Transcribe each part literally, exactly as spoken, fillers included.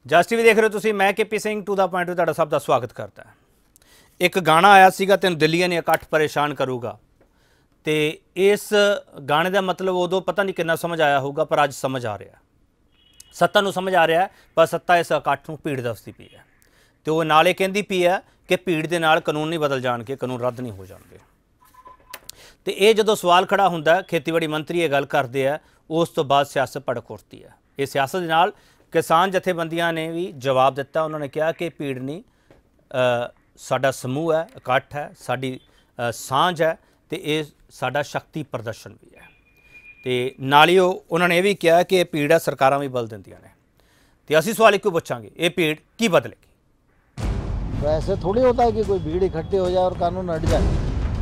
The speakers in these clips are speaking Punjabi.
ਜਸ ਟੀਵੀ ਦੇਖ ਰਹੇ ਹੋ ਤੁਸੀਂ। मैं K P Singh to the point में तुहाडा सब का स्वागत करता है। एक गाना आया सीगा तैनूं दिल्लीਆਂ ने इकट्ठ परेशान करूगा, तो इस गाने का मतलब उदों पता नहीं कितना समझ आया होगा, पर अज समझ आ रहा, सत्ता नूं समझ आ रहा है, पर सत्ता इस इकट्ठ नूं भीड़ दसदी पई है। तो वो नाले कहती पई है कि भीड़ दे नाल कानून नहीं बदल जाणगे, कानून रद्द नहीं हो जाणगे। तो ये जो सवाल खड़ा हुंदा, खेतीबाड़ी मंत्री ये गल करते हैं, उस तो बाद सियासत भड़क उठती है। इस सियासत दे नाल किसान जथेबंदियां ने भी जवाब दिता। उन्होंने कहा कि भीड़ नहीं, साडा समूह है, इकट्ठ है, साडी सांझ है, तो ये साडा शक्ति प्रदर्शन भी है। तो नाल ही उन्होंने ये भी कहा कि भीड़ है सरकारां भी बदल दिंदियां ने। तो असीं सवाल एक पूछांगे, ये भीड़ की बदलेगी? तो ऐसे थोड़ी होता है कि कोई भीड़ इकट्ठी हो जाए और कानून हट जाए।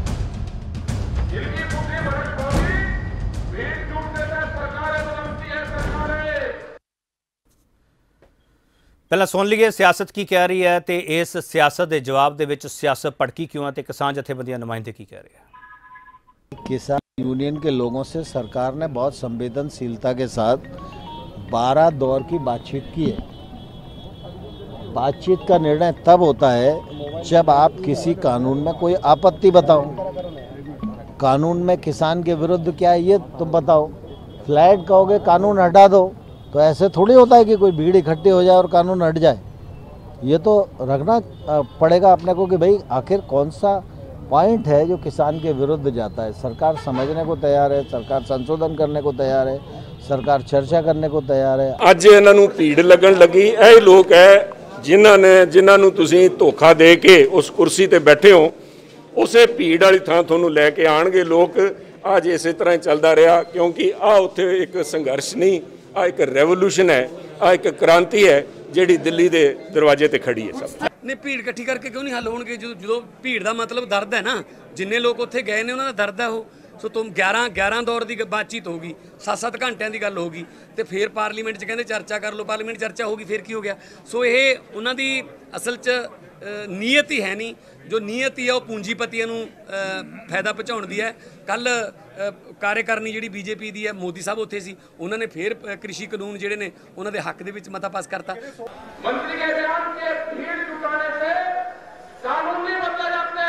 पहला सुन लीजिए सियासत की कह रही है, तो इस सियासत के जवाब दे विच सियासत भड़की क्यों है, तो किसान जथेबंदियां नुमाइंदे की कह रहे हैं। किसान यूनियन के लोगों से सरकार ने बहुत संवेदनशीलता के साथ बारह दौर की बातचीत की है। बातचीत का निर्णय तब होता है जब आप किसी कानून में कोई आपत्ति बताओ। कानून में किसान के विरुद्ध क्या है ये तुम बताओ। फ्लैट कहोगे कानून हटा दो, तो ऐसे थोड़ी होता है कि कोई भीड़ इकट्ठी हो जाए और कानून हट जाए। ये तो रखना पड़ेगा अपने को कि भाई आखिर कौन सा पॉइंट है जो किसान के विरुद्ध जाता है। सरकार समझने को तैयार है, सरकार संशोधन करने को तैयार है, सरकार चर्चा करने को तैयार है। अज इन्हां नूं भीड़ लगन लगी। ਇਹ लोग है जिन्हां ने जिन्हां नूं तुसीं धोखा दे के उस कुर्सी ते बैठे हो, उसे भीड़ वाली थां तुहानूं लैके आउणगे लोग। अज इसे तरह चलदा रहा, क्योंकि आ उत्थे एक संघर्ष नहीं, आ एक रेवोल्यूशन है, आ एक क्रांति है जिहड़ी दिल्ली दे दरवाजे ते खड़ी है। सब नहीं भीड़ इकट्ठी करके क्यों नहीं हल होणगे? जो जो भीड़ का मतलब दर्द है ना, जिन्ने लोग उत्थे गए ने उन्हां दा दर्द है वो। सो तुम ग्यारह ग्यारह दौर की बातचीत होगी, सत्त सत्त घंटिया की गल होगी, तो फिर पार्लीमेंट च कहते चर्चा कर लो, पार्लीमेंट चर्चा होगी, फिर की हो गया? सो ये उन्हां दी असल च नीयत ही है नहीं। जो नीयत ही है वो पूंजीपतियों नूं फायदा पहुँचाउण दी है। कल कार्यकारिणी जी बीजेपी की है, मोदी साहब उत्थे सी, उन्होंने फिर कृषि कानून जिहड़े ने उन्हां दे हक दे विच मता पास करता। मंत्री के बयान के भीड़ जुटाने से कानून नहीं बदले जाते।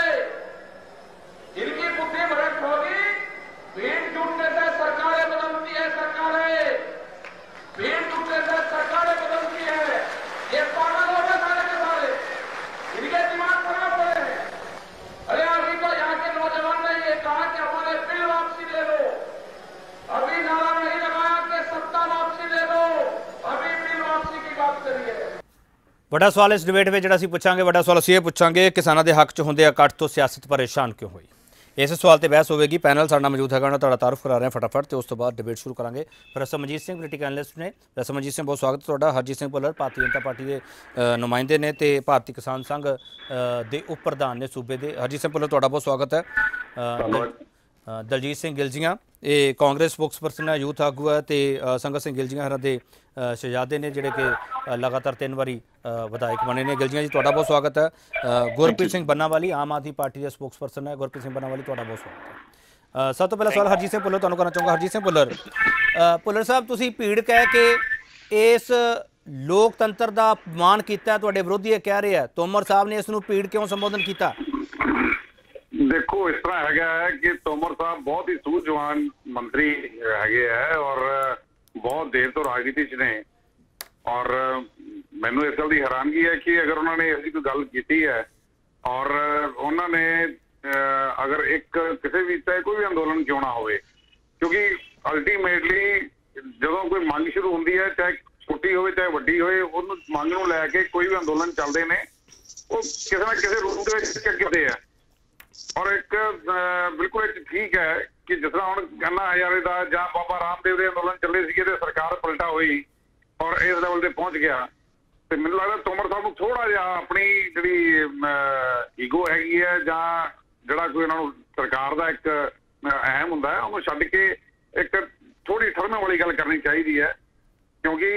इनकी बुद्धि भ्रष्ट होगी। भीड़ जुटने से सरकारें बदलती है, सरकारें भीड़ जुटने से सरकारें बदलती है। ये पागल हो गए सारे के सारे, इनके दिमाग खराब हो रहे हैं। अरे अभी तो यहाँ के नौजवान ने ये कहा कि हमारे बिल वापसी ले लो, अभी नारा नहीं लगाया कि सत्ता वापसी ले लो, अभी बिल वापसी की बात करिए। वड्डा सवाल इस डिबेट में जिहड़ा असीं पुछांगे, वड्डा सवाल असीं ये पुछांगे, किसानां दे हक च हुंदे इकट्ठ तो सियासत परेशान क्यों हुई? इस सवाल पर बहस होगी। पैनल साडा मौजूद है, तुहाडा तारुफ करा रहे हैं फटाफट, तो उस तो बाद डिबेट शुरू करांगे। Professor Manjit Singh political analyst ने। प्रोफैसर मनजीत सिंह बहुत स्वागत तुहाडा। हरजीत सिंह भुल्लर भारतीय जनता पार्टी के नुमाइंदे ने, तो भारतीय किसान संघ के उप प्रधान ने सूबे के। हरजीत सिंह भुल्लर तुहाडा बहुत स्वागत है। दलजीत सिंह गिलजियां ये कांग्रेस स्पोक्स परसन है, यूथ आगू है, तो संगत सिंह गिलजियां हरां दे शहजादे ने जिहड़े कि लगातार तीन बारी विधायक बने ने। गिलजियां जी तुहाडा बहुत स्वागत है। गुरप्रीत सिंह बन्नावाली आम आदमी पार्टी के स्पोक्स परसन है। गुरप्रीत सिंह बन्नावाली तुहाडा बहुत स्वागत है। सब तो पहला सवाल हरजीत सिंह भुल्लर तुहानूं करना चाहूँगा। हरजीत सिंह भुल्लर भुल्लर साहब, तुसीं भीड़ कह के इस लोकतंत्र का अपमान किया, तुहाडे विरोधी कह रहे हैं, तोमर साहब ने इसनूं भीड़ क्यों संबोधन किया? देखो इस तरह है कि तोमर साहब बहुत ही सूझवान मंत्री है और बहुत देर तो राजनीति च ने, और मैनू इस गल की हैरानगी है कि अगर उन्होंने ऐसी कोई गल की है और उन्होंने अगर एक किसी भी चाहे कोई भी अंदोलन क्यों ना हो, क्योंकि अल्टीमेटली जो कोई मंग शुरू होती है, चाहे छोटी हो चाहे वड्डी हो, उस मंग नूं लैके कोई भी अंदोलन चलते हैं, वो किसी ना किसी रूप के है। और एक बिल्कुल एक ठीक है कि जिस तरह हम अन्ना हजारे का या बाबा रामदेव के अंदोलन चले थे, सरकार पलटा हुई और इस लेवल से पहुंच गया, तो मैंने लगता तोमर साहब को थोड़ा जहा अपनी जी ईगो हैगी है या जरा कोई उन्होंने सरकार का एक अहम होंगे उन्होंने छड्ड के एक थोड़ी ठरमे वाली गल करनी चाहिए है। क्योंकि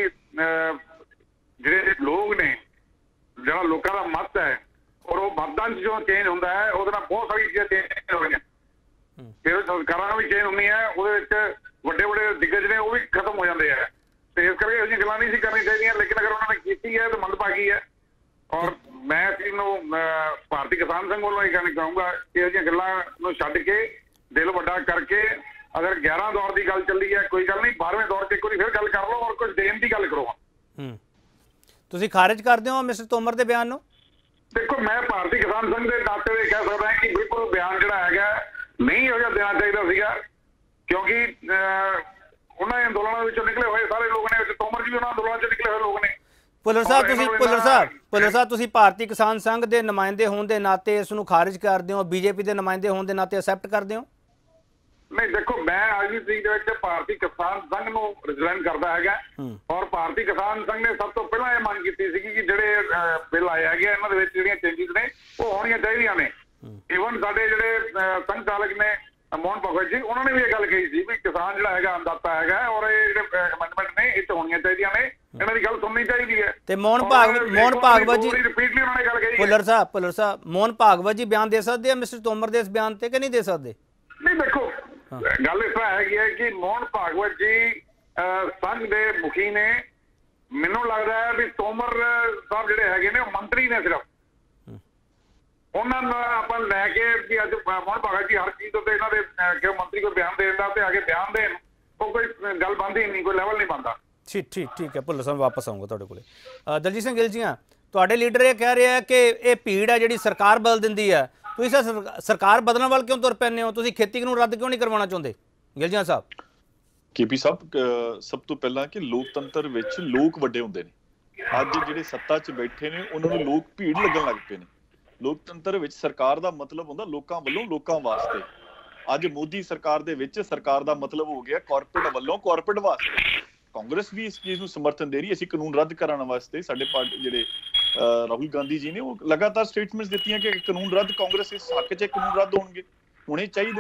जो लोग ने जरा लोगों का मत है और वो मतदान जो चेंज होंगे है, वो बहुत सारी चीज़ें चेंज हो गई, फिर सरकार भी चेंज होनी है, वो बड़े बड़े दिग्गज ने वो भी खत्म हो जाते हैं। ਤੇ ਇਸ ਕਰਕੇ ਇਹੋ ਜਿਹੀ ਗੱਲਾਂ ਨਹੀਂ ਸੀ ਕਰਨੀ ਚਾਹੀਦੀਆਂ, ਲੇਕਿਨ ਅਗਰ ਉਹਨਾਂ ਨੇ ਕੀਤੀ ਹੈ ਤਾਂ ਮੰਦਭਾਗੀ ਹੈ। ਔਰ ਮੈਂ ਇਸ ਚੀਜ਼ ਨੂੰ ਭਾਰਤੀ ਕਿਸਾਨ ਸੰਘ ਵੱਲੋਂ ਇਹ ਕਹਿਣਾ ਚਾਹੂੰਗਾ ਕਿ ਇਹੋ ਜਿਹੀਆਂ ਗੱਲਾਂ ਨੂੰ ਛੱਡ ਕੇ ਦਿਲ ਵੱਡਾ ਕਰਕੇ ਅਗਰ ਗਿਆਰਾਂ ਦੌਰ ਦੀ ਗੱਲ ਚੱਲੀ ਹੈ ਕੋਈ ਗੱਲ ਨਹੀਂ, ਬਾਰ੍ਹਵੇਂ ਦੌਰ 'ਚ ਇੱਕ ਵਾਰੀ ਫਿਰ ਗੱਲ ਕਰ ਲਓ ਔਰ ਕੁਝ ਦੇਣ ਦੀ ਗੱਲ ਕਰੋ। ਹੂੰ, ਤੁਸੀਂ ਖਾਰਿਜ ਕਰਦੇ ਹੋ ਮਿਸਟਰ ਤੋਮਰ ਦੇ ਬਿਆਨ ਨੂੰ? ਦੇਖੋ, ਮੈਂ ਭਾਰਤੀ ਕਿਸਾਨ ਸੰਘ ਦੇ ਨਾਤੇ ਹੋਏ ਕਹਿ ਸਕਦਾ ਕਿ ਬਿਲਕੁਲ ਬਿਆਨ ਜਿਹੜਾ ਹੈਗਾ ਨਹੀਂ ਇਹੋ ਜਿਹਾ ਦੇਣਾ ਚਾਹੀਦਾ ਸੀਗਾ, ਕਿਉਂਕਿ ਉਹਨਾਂ ਦੇ ਅੰਦੋਲਨਾਂ ਵਿੱਚੋਂ ਨਿਕਲੇ ਹੋਏ ਸਾਰੇ ਲੋਕ ਨੇ, ਤੋਮਰ ਜੀ ਵੀ ਉਹਨਾਂ ਅੰਦੋਲਨਾਂ 'ਚੋਂ ਨਿਕਲੇ ਹੋਏ ਲੋਕ ਨੇ। ਭੁੱਲਰ ਸਾਹਿਬ ਤੁਸੀਂ ਭੁੱਲਰ ਸਾਹਿਬ ਭੁੱਲਰ ਸਾਹਿਬ ਤੁਸੀਂ ਭਾਰਤੀ ਕਿਸਾਨ ਸੰਘ ਦੇ ਨੁਮਾਇੰਦੇ ਹੋਣ ਦੇ ਨਾਤੇ ਇਸ ਨੂੰ ਖਾਰਿਜ ਕਰਦੇ ਹੋ, ਬੀਜੇਪੀ ਦੇ ਨੁਮਾਇੰਦੇ ਹੋਣ ਦੇ ਨਾਤੇ ਐਕਸੈਪਟ ਕਰਦੇ ਹੋ? ਨਹੀਂ, ਦੇਖੋ, ਮੈਂ ਅੱਜ ਦੀ ਤਰੀਕ ਦੇ ਵਿੱਚ ਭਾਰਤੀ ਕਿਸਾਨ ਸੰਘ ਨੂੰ ਰਿਪਰੈਜ਼ੈਂਟ ਕਰਦਾ ਹੈਗਾ ਔਰ ਭਾਰਤੀ ਕਿਸਾਨ ਸੰਘ ਨੇ ਸਭ ਤੋਂ ਪਹਿਲਾਂ ਇਹ ਮੰਗ ਕੀਤੀ ਸੀਗੀ ਕਿ ਜਿਹੜੇ ਬਿੱਲ ਆਏ ਹੈਗੇ ਇਹਨਾਂ ਦੇ ਵਿੱਚ ਜਿਹੜੀਆਂ ਚੇਂਜਿਸ ਨੇ ਉਹ ਹੋਣੀਆਂ ਚਾਹੀਦੀਆਂ ਨੇ। ਈਵਨ ਸਾਡੇ ਜਿਹੜੇ ਸੰਘ ਚਾਲਕ ਨੇ ਮੋਹਨ ਭਗਵਤ ਜੀ, ਉਹਨਾਂ ਨੇ ਵੀ ਇਹ ਗੱਲ ਕਹੀ ਸੀ ਵੀ ਕਿਸਾਨ ਜਿਹੜਾ ਹੈਗਾ ਅੰਦਾਤਾ ਹੈਗਾ ਔਰ ਇਹ ਜਿਹੜੇ ਅਮੈਂਡਮੈਂਟ ਨੇ ਇਹ 'ਚ ਹੋਣੀਆਂ ਚਾਹੀਦੀਆਂ ਨੇ, ਇਹਨਾਂ ਦੀ ਗੱਲ ਸੁਣਨੀ ਚਾਹੀਦੀ ਹੈ। ਤੇ ਮੋਹਨ ਭਾਗਵਤ ਮੋਹਨ ਭਾਗਵਤ ਜੀ ਰਿਪੀਟਲੀ ਉਹਨਾਂ ਨੇ ਗੱਲ ਕਹੀ। ਭੁੱਲਰ ਸਾਹਿਬ ਭੁੱਲਰ ਸਾਹਿਬ ਮੋਹਨ ਭਾਗਵਤ ਜੀ ਬਿਆਨ ਦੇ ਸਕਦੇ ਆ ਮਿਸਟਰ ਤੋਮਰ ਦੇ ਇਸ ਬਿਆਨ ਤੇ ਕਿ ਨਹੀਂ ਦੇ ਸਕਦੇ? ਨਹੀਂ, ਦੇਖੋ, ਗੱਲ ਇਸ ਤਰ੍ਹਾਂ ਹੈਗੀ ਹੈ ਕਿ ਮੋਹਨ ਭਾਗਵਤ ਜੀ ਸੰਘ ਦੇ ਮੁਖੀ ਨੇ। ਮੈਨੂੰ ਲੱਗਦਾ ਹੈ ਵੀ ਤੋਮਰ ਸਾਹਿਬ ਜਿਹੜੇ ਹੈਗੇ ਨੇ ਉਹ ਮੰਤਰੀ ਨੇ, ਸਿਰਫ ਉਹਨਾਂ ਨੂੰ ਆਪਾਂ ਲੈ ਕੇ ਵੀ ਅੱਜ ਮੋਹਨ ਭਾਗਵਤ ਜੀ ਹਰ ਚੀਜ਼ ਉੱਤੇ ਇਹਨਾਂ ਦੇ ਕਿ ਮੰਤਰੀ ਕੋਈ ਬਿਆਨ ਦੇਣ ਦਾ ਤੇ ਆ ਕੇ ਬਿਆਨ ਦੇਣ, ਉਹ ਕੋਈ ਗੱਲ ਬਣਦੀ ਨਹੀਂ, ਕੋਈ ਲੈਵਲ ਨਹੀਂ ਬਣਦਾ। ਠੀਕ ਠੀਕ ਠੀਕ ਹੈ ਭੁੱਲਰ ਸਾਹਿਬ, ਵਾਪਸ ਆਉਂਗਾ ਤੁਹਾਡੇ ਕੋਲੇ। ਦਲਜੀਤ ਸਿੰਘ ਗਿੱਲ ਜੀ, ਹਾਂ, ਤੁਹਾਡੇ ਲੀਡਰ ਇਹ ਕਹਿ ਰਹੇ ਆ ਕਿ ਇਹ ਭੀੜ ਹੈ ਜਿਹੜੀ ਸਰਕਾਰ ਬਦਲ ਦਿੰਦੀ ਹੈ, ਤੁਸੀਂ ਸਰ ਸਰਕਾਰ ਬਦਲਣ ਵੱਲ ਕਿਉਂ ਤੁਰ ਪੈਂਦੇ ਹੋ? ਤੁਸੀਂ ਖੇਤੀ ਕਾਨੂੰਨ ਰੱਦ ਕਿਉਂ ਨਹੀਂ ਕਰਵਾਉਣਾ ਚਾਹੁੰਦੇ? ਗਿੱਲ ਜੀ ਸਾਹਿਬ। ਕੇਪੀ ਸਾਹਿਬ, ਸਭ ਤੋਂ ਪਹਿਲਾਂ ਕਿ ਲੋਕਤੰਤਰ ਵਿੱਚ ਲੋਕ ਵੱਡੇ ਹੁੰਦੇ ਨੇ। ਅੱਜ ਜਿਹੜੇ ਸੱਤਾ 'ਚ ਬੈਠੇ ਨੇ ਉਹਨਾਂ ਨੂੰ ਲੋਕ ਭੀੜ ਲੱਗਣ ਲੱਗ ਪਏ ਨੇ। ਲੋਕਤੰਤਰ ਵਿੱਚ ਸਰਕਾਰ ਦਾ ਮਤਲਬ ਹੁੰਦਾ ਲੋਕਾਂ ਵੱਲੋਂ ਲੋਕਾਂ ਵਾਸਤੇ। ਅੱਜ ਮੋਦੀ ਸਰਕਾਰ ਦੇ ਵਿੱਚ ਸਰਕਾਰ ਦਾ ਮਤਲਬ ਹੋ ਗਿਆ ਕਾਰਪੋਰੇਟ ਵੱਲੋਂ ਕਾਰਪੋਰੇਟ ਵਾਸਤੇ। ਕਾਂਗਰਸ ਵੀ ਇਸ ਚੀਜ਼ ਨੂੰ ਸਮਰਥਨ ਦੇ ਰਹੀ। ਅਸੀਂ ਕਾਨੂੰਨ ਰੱਦ ਕਰਾਉਣ ਵਾਸਤੇ ਸਾਡੇ ਪਾਰਟੀ ਜਿਹੜੇ ਰਾਹੁਲ ਗਾਂਧੀ ਜੀ ਨੇ ਉਹ ਲਗਾਤਾਰ ਸਟੇਟਮੈਂਟਸ ਦਿੱਤੀਆਂ ਕਿ ਕਾਨੂੰਨ ਰੱਦ ਕਾਂਗਰਸ ਇਸ ਹੱਕ 'ਚ ਕਾਨੂੰਨ ਰੱਦ ਹੋਣਗੇ, ਹੋਣੇ ਚਾਹੀਦੇ